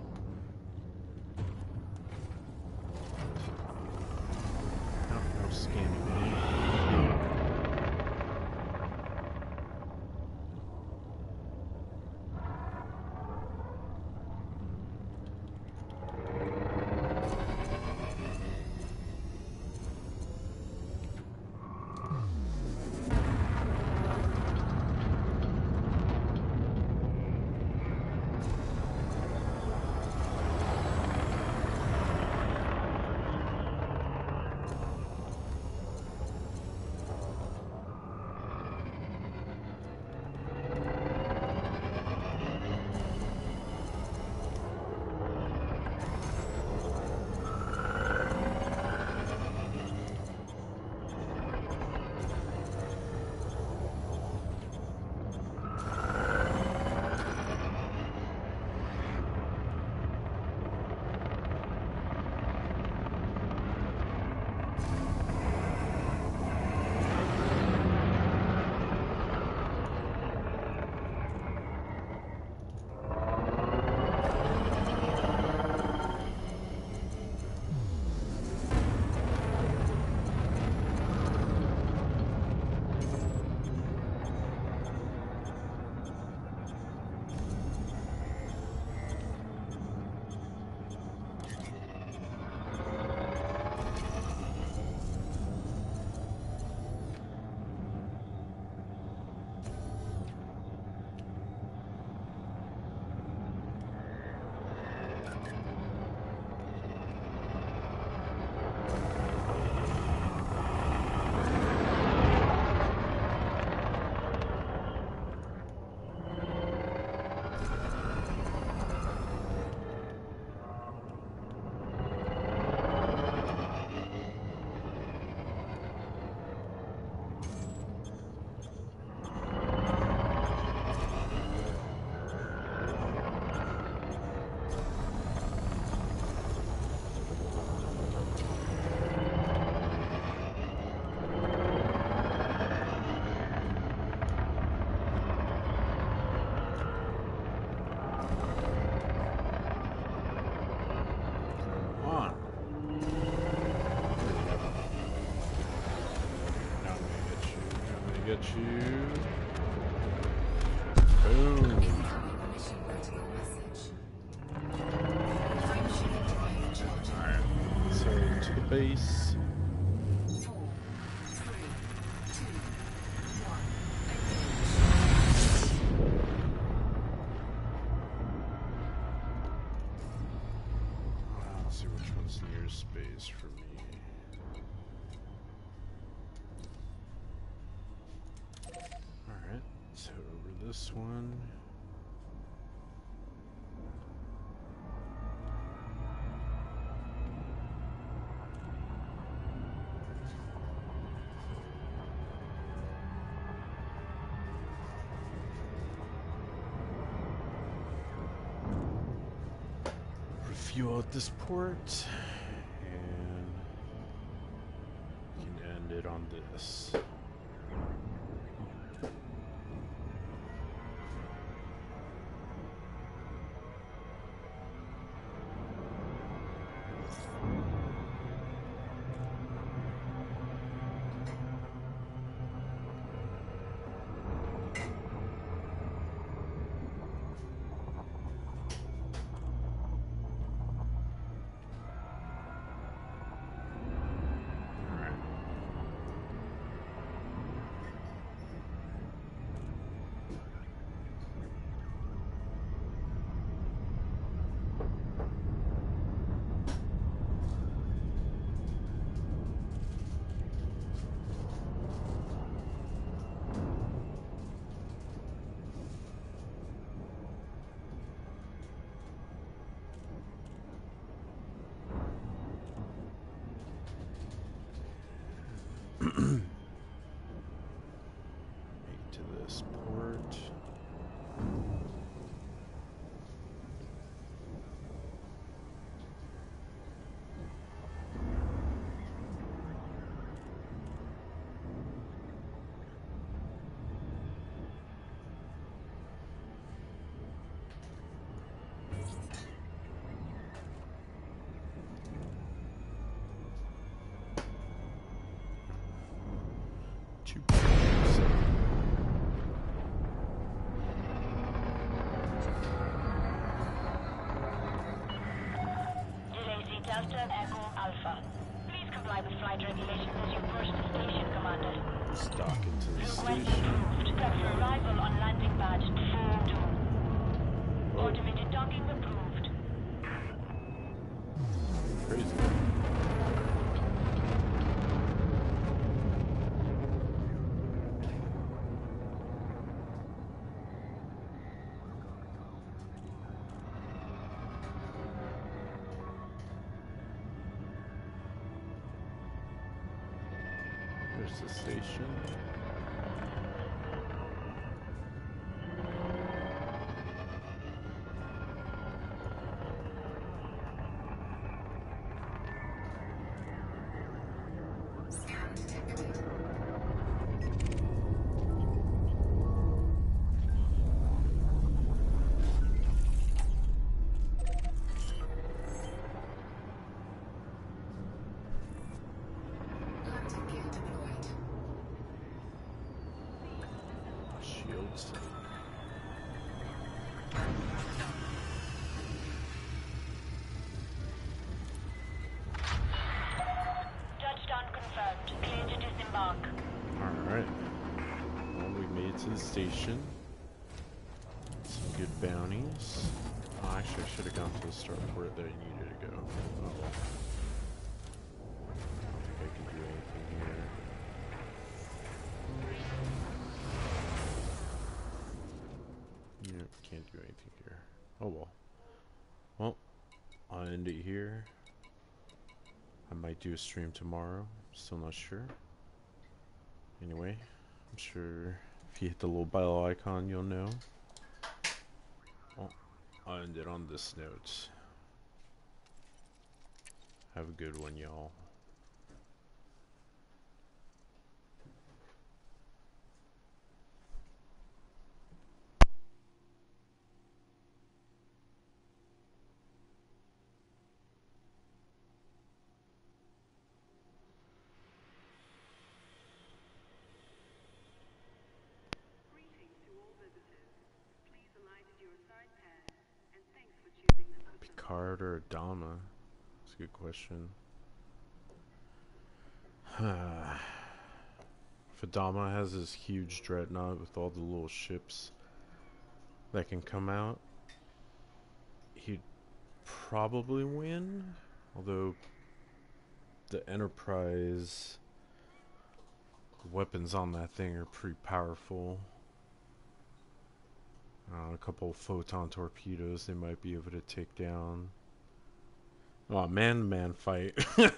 No, no scanning. Get you. Boom. Mission critical message. Frameshift drive charging. Alright, so to the base. Four, three, two, one. I'll see which one's nearest space for me. Alright, so over this one. Refuel at this port, and we can end it on this. Make to this port. Two ports. Delay C Delta Echo Alpha. Please comply with flight regulations as you approach the station, Commander. Let's dock into the Request station. approved. Prep for arrival on landing pad four two. Oh, Automated docking approved. crazy. There's the station. Scan detected. Landing gear deployed. Shields. Touchdown confirmed. Clear to disembark. Alright. Well, we made it to the station. Some good bounties. Oh, actually, I should have gone to the starport that I needed to go. Oh well. I don't think I can do anything here. Yep, can't do anything here. Oh well. Well, I'll end it here. I might do a stream tomorrow. Still not sure. Anyway, I'm sure if you hit the little bell icon, you'll know. Well, I'll end it on this note. Have a good one, y'all. Greetings to all visitors. Please alight at your assigned pad, and thanks for choosing the Ocean. Picard or Adama? That's a good question. If Adama has this huge dreadnought with all the little ships that can come out, he'd probably win. Although the Enterprise weapons on that thing are pretty powerful. Uh, a couple of photon torpedoes they might be able to take down. Oh, man-to-man fight.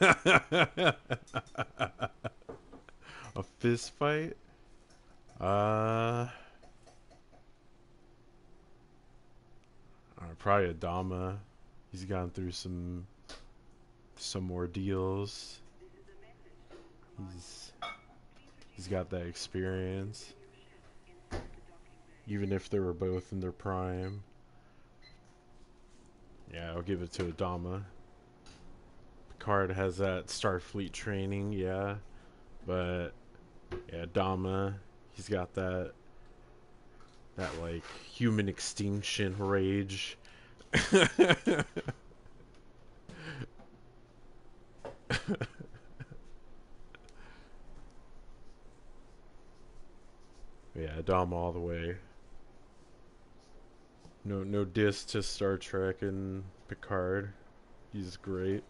A fist fight? Uh, uh probably Adama. He's gone through some some ordeals. He's he's got that experience. Even if they were both in their prime. Yeah, I'll give it to Adama. Picard has that Starfleet training, yeah. But yeah, Adama, he's got that that like human extinction rage. Yeah, Adama all the way. No no diss to Star Trek and Picard. He's great.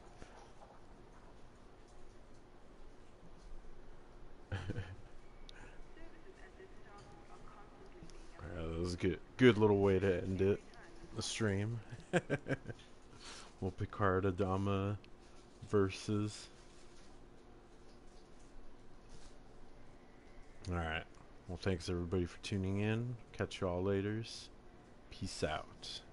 Yeah, that was a good good little way to end it. The stream. Well, Picard Adama versus Alright. Well, thanks everybody for tuning in. Catch you all later. Peace out.